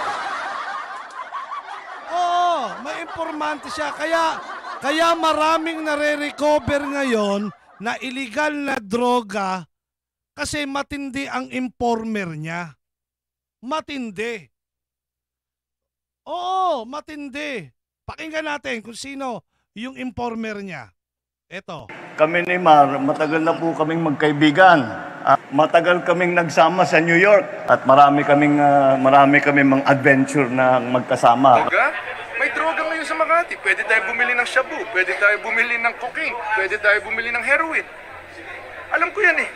Oo, may informante siya. Kaya, kaya maraming nare-recover ngayon na illegal na droga kasi matindi ang informer niya. Matindi. Oo, matindi. Pakinggan natin kung sino yung informer niya. Ito. Kami ni Mar, matagal na po kaming magkaibigan. Uh, matagal kaming nagsama sa New York at marami kaming uh, marami kaming mga adventure na magkasama. Droga? May droga ngayon sa Makati. Pwede tayo bumili ng shabu, pwede tayo bumili ng cocaine, pwede tayo bumili ng heroin. Alam ko yan eh.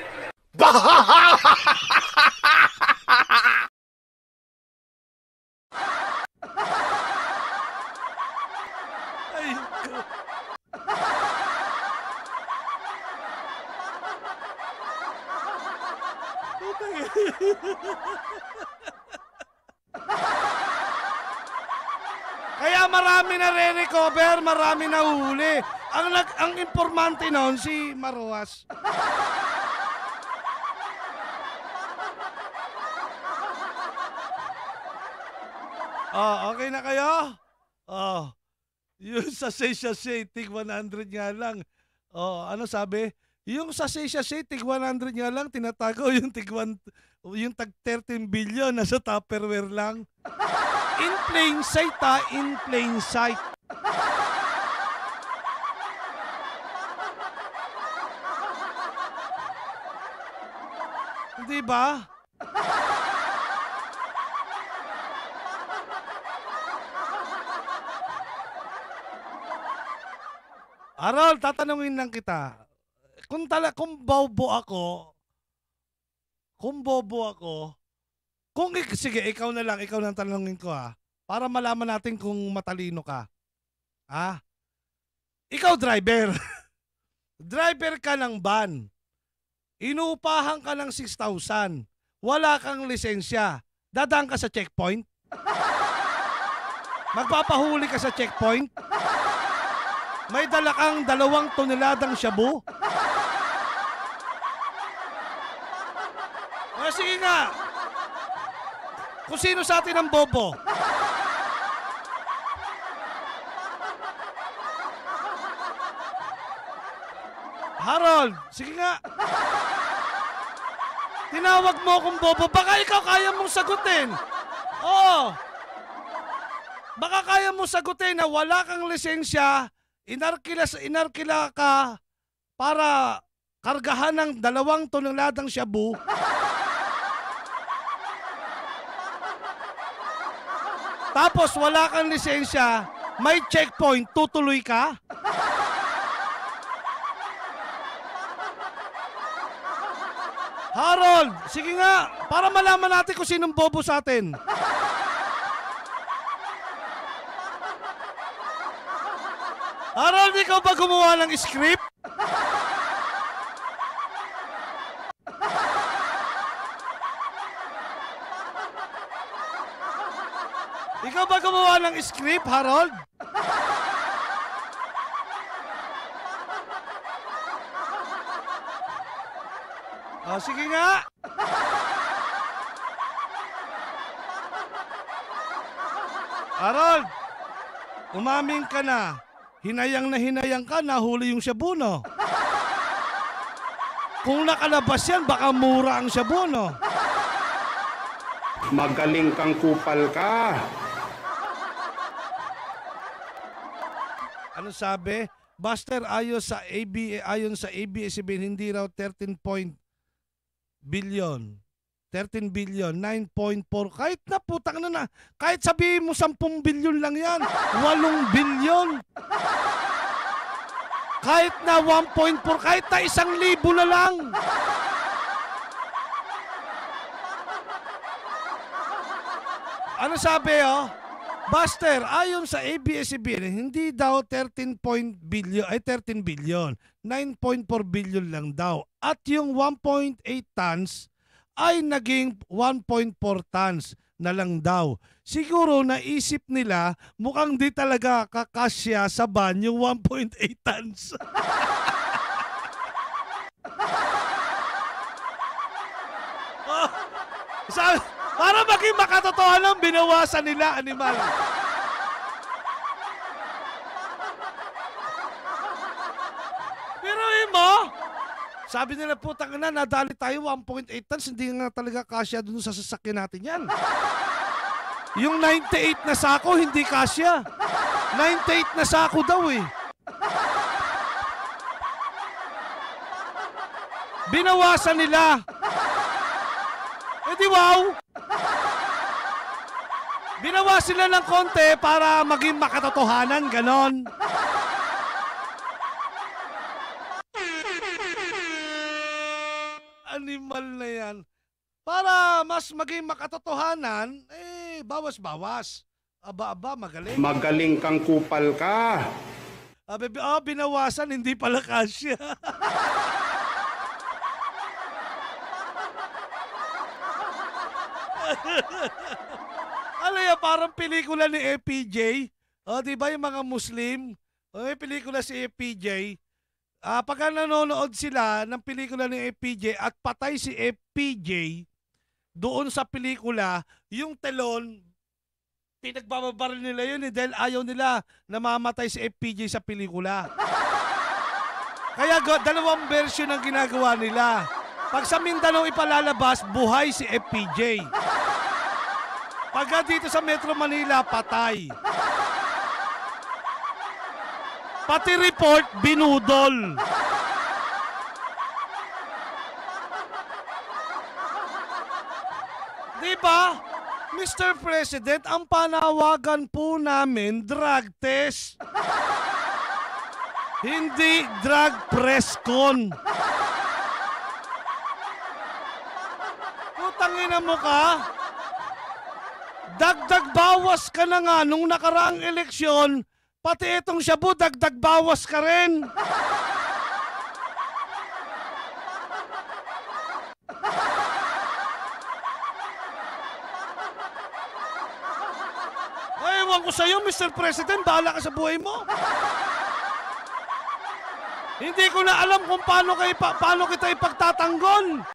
Ay, ko. Kaya marami na re-recover, marami na huli. Ang, nag, ang informante noon si Maruas. Oh, okay na kayo? Oh, yun sa say siya say, tig one hundred nga lang. Oh, ano sabi? Yung sa sachet, tig one hundred nga lang, tinatago yung tig one, yung tag thirteen billion, nasa Tupperware lang. In plain sight ha, in plain sight. Hindi ba? Arol, tatanungin lang kita. Kung tala, kung bobo ako, kung bobo ako, kung ik sige, ikaw na lang, ikaw na tanungin ko ha, para malaman natin kung matalino ka. Ha? Ikaw driver. Driver ka ng van. Inuupahan ka ng six thousand. Wala kang lisensya. Dadaan ka sa checkpoint? Magpapahuli ka sa checkpoint? May dala kang dalawang toneladang shabu? O sige nga. Kung sino sa atin ang bobo? Harold, sige nga. Tinawag mo akong bobo. Baka ikaw kaya mong sagutin. Oo. Baka kaya mong sagutin na wala kang lisensya, inarkila, inarkila ka para kargahan ng dalawang toneladang shabu. Tapos wala kang lisensya, may checkpoint, tutuloy ka? Harold, sige nga, para malaman natin kung sinong bobo sa atin. Harold, ikaw ba gumawa ng script? Ikaw ba gumawa ng script, Harold? O, sige nga. Harold, umamin ka na. Hinayang na hinayang ka, nahuli yung shabu, no? Kung nakalabas yan, baka mura ang shabu, no? Magaling kang kupal ka. Ano sabi? Buster, ayon sa A B A, ayon sa A B S C B N, hindi raw thirteen point billion. thirteen billion, nine point four. Kahit na putang na na. Kahit sabihin mo ten billion lang yan. eight billion. Kahit na one point four, kahit na isang libo na lang. Ano sabi, oh? Buster, ayon sa A B S C B N, hindi daw thirteen billion, ay thirteen billion. nine point four billion lang daw. At yung one point eight tons ay naging one point four tons na lang daw. Siguro naisip nila mukhang di talaga kakasya sa van yung one point eight tons. Oh, sa, para maging makatotohanan, binawasan nila, animal. Pero mo, sabi nila, putang na, nadali tayo one point eight tons, hindi nga talaga kasya dun sa sasakyan natin yan. Yung ninety-eight na sako, hindi kasya. ninety-eight na sako daw eh. Binawasan nila. Eh di wow. Binawas sila ng konti para maging makatotohanan, ganon. Animal na yan. Para mas maging makatotohanan, eh, bawas-bawas. Aba-aba, magaling. Magaling kang kupal ka. Abe, oh, binawasan, hindi pala kasya. Alaya, parang pelikula ni F P J. O, di ba yung mga Muslim? O, may pelikula si F P J. Ah, pagka nanonood sila ng pelikula ni F P J at patay si F P J, doon sa pelikula, yung telon, pinagbababaril nila yun eh, dahil ayaw nila na mamatay si F P J sa pelikula. Kaya go, dalawang version ang ginagawa nila. Pag sa Mindanao ipalalabas, buhay si F P J. Pagka dito sa Metro Manila, patay. Pati report, binudol. Diba, Mister President, ang panawagan po namin, drug test. Hindi drug press con. Putangina mo ka. Dagdag bawas ka na nga nung nakaraang eleksyon, pati itong shabu, dagdag bawas ka rin. Ay, ewan ko sa'yo, Mister President, bahala ka sa buhay mo. Hindi ko na alam kung paano, kayo, pa, paano kita ipagtatanggol.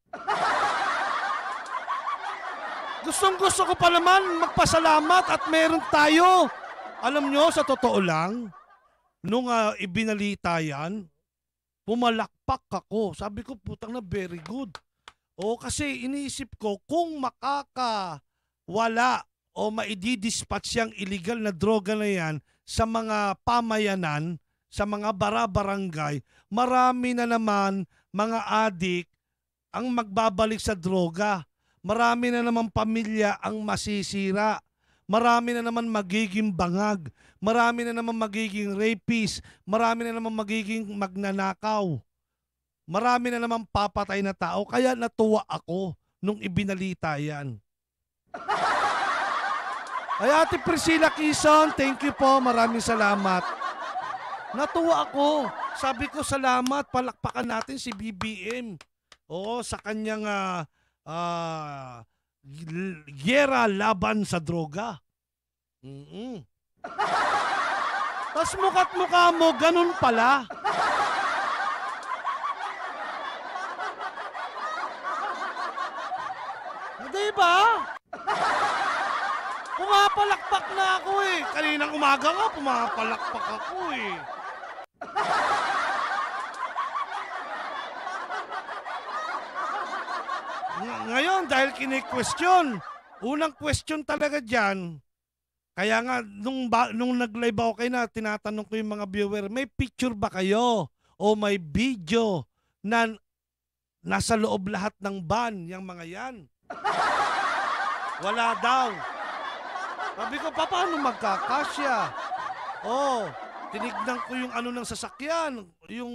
Gustong gusto ko pa naman magpasalamat at meron tayo. Alam nyo, sa totoo lang, nung uh, ibinalita yan, pumalakpak ako. Sabi ko, putang na, very good. O kasi iniisip ko, kung makakawala o maididispatch yung illegal na droga na yan sa mga pamayanan, sa mga bara-barangay, marami na naman mga adik ang magbabalik sa droga. Marami na naman pamilya ang masisira. Marami na naman magiging bangag. Marami na naman magiging rapist. Marami na naman magiging magnanakaw. Marami na naman papatay na tao. Kaya natuwa ako nung ibinalita yan. Ay, Ate Priscilla Quezon, thank you po. Maraming salamat. Natuwa ako. Sabi ko, salamat. Palakpakan natin si B B M. Oo, sa kanyang uh, uh, gyera laban sa droga. Mm-mm. Tas mukat mukha mo, ganun pala. Diba? Pumapalakpak na ako eh. Kaninang umaga nga, pumapalakpak ako eh. Ng- ngayon, dahil kini-question, unang question talaga dyan, kaya nga, nung, ba, nung nag-live ako kayo na, tinatanong ko yung mga viewer, may picture ba kayo? O may video na nasa loob lahat ng van, yung mga yan? Wala daw. Sabi ko, pa, paano magkakasya? Oh, tinignan ko yung ano ng sasakyan, yung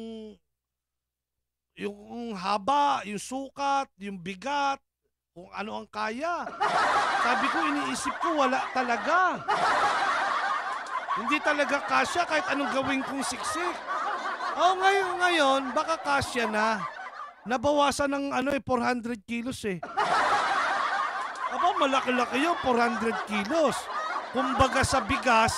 yung haba, yung sukat, yung bigat, kung ano ang kaya. Sabi ko, iniisip ko, wala talaga. Hindi talaga kasya kahit anong gawin kong siksik. Oh, ngayon, ngayon, baka kasya na. Nabawasan ng ano eh, four hundred kilos eh. Aba, malaki-laki yun, four hundred kilos. Kumbaga sa bigas,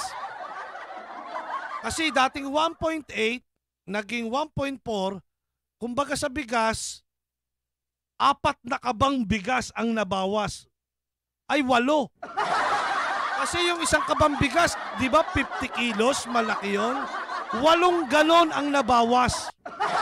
kasi dating one point eight, naging one point four, kumbaga sa bigas, apat na kabang bigas ang nabawas. Ay, walo. Kasi yung isang kabang bigas, di ba fifty kilos, malaki yun? Walong ganon ang nabawas.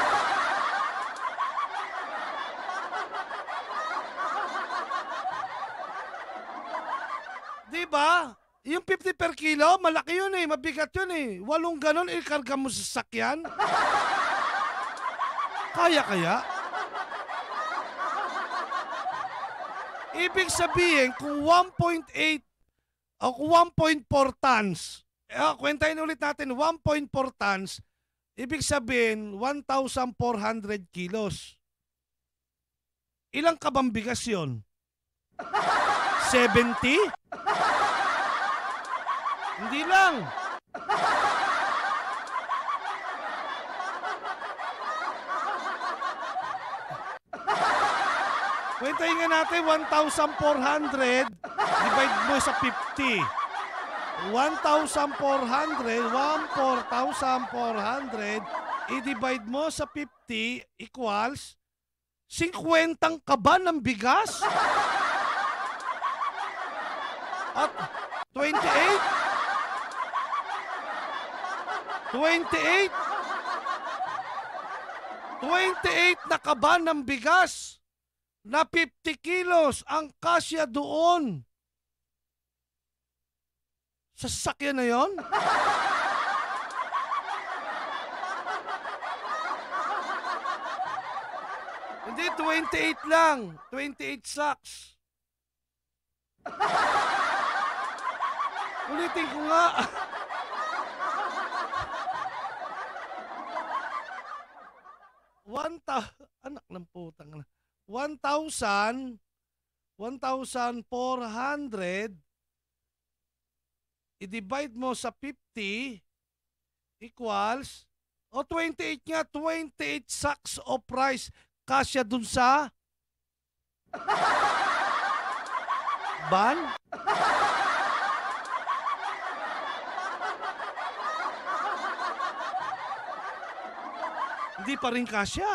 Diba? Yung fifty per kilo, malaki yun eh. Mabigat yun eh. Walong ganon, ikarga mo sa sakyan. Kaya-kaya? Ibig sabihin, kung one point eight o one point four tons, eh, kwentahin ulit natin, one point four tons, ibig sabihin, one thousand four hundred kilos. Ilang kabang bigas yun? seventy? Hindi lang. Kwentahin nga natin, one thousand four hundred, divide mo sa fifty. one thousand four hundred, four thousand four hundred, i-divide mo sa fifty equals fifty kaban ng bigas? At twenty-eight? twenty-eight? twenty-eight na kaban ng bigas na fifty kilos ang kasya doon. Sa sasakyan na yon? Hindi, twenty-eight lang. twenty-eight sacks. Ulitin ko nga. One ta anak ng putang na. One thousand, one thousand four hundred, i-divide mo sa fifty equals, o twenty-eight nga, twenty-eight sacks of rice. Kasya dun sa ban? Hindi pa rin kasya.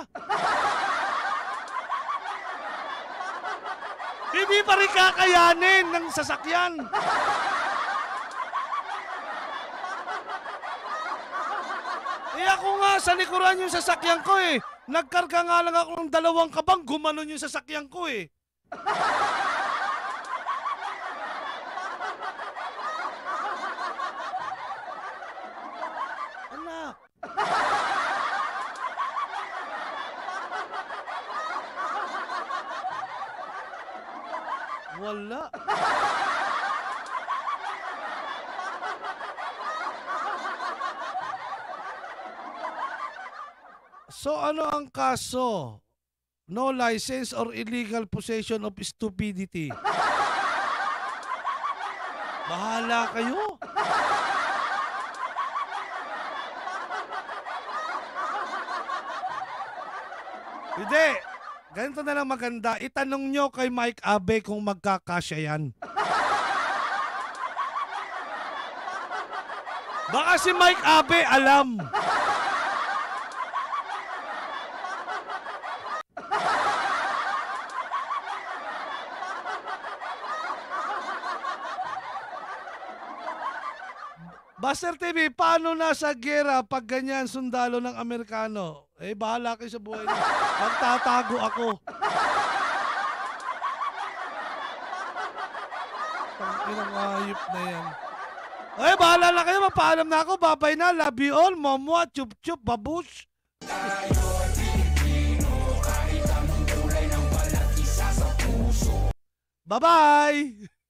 Hindi pa rin kakayanin ng sasakyan. Eh ako nga, sa likuran yung sasakyan ko eh. Nagkarga nga lang ako ng dalawang kabang, gumanon yung sasakyan ko eh. Anak. Wala. So ano ang kaso? No license or illegal possession of stupidity. Bahala kayo. Hindi. Ganito na lang maganda. Itanong nyo kay Mike Abe kung magkakasya yan. Baka si Mike Abe alam. Buster T V, paano nasa gera pag ganyan sundalo ng Amerikano? Eh, bahala kayo sa buhay niyo. Magtatago ako. Tangkinang ayop na yan. Eh, bahala na kayo. Mapaalam na ako. Babay na. Love you all. Momwa, chup chup, babush. Bye-bye!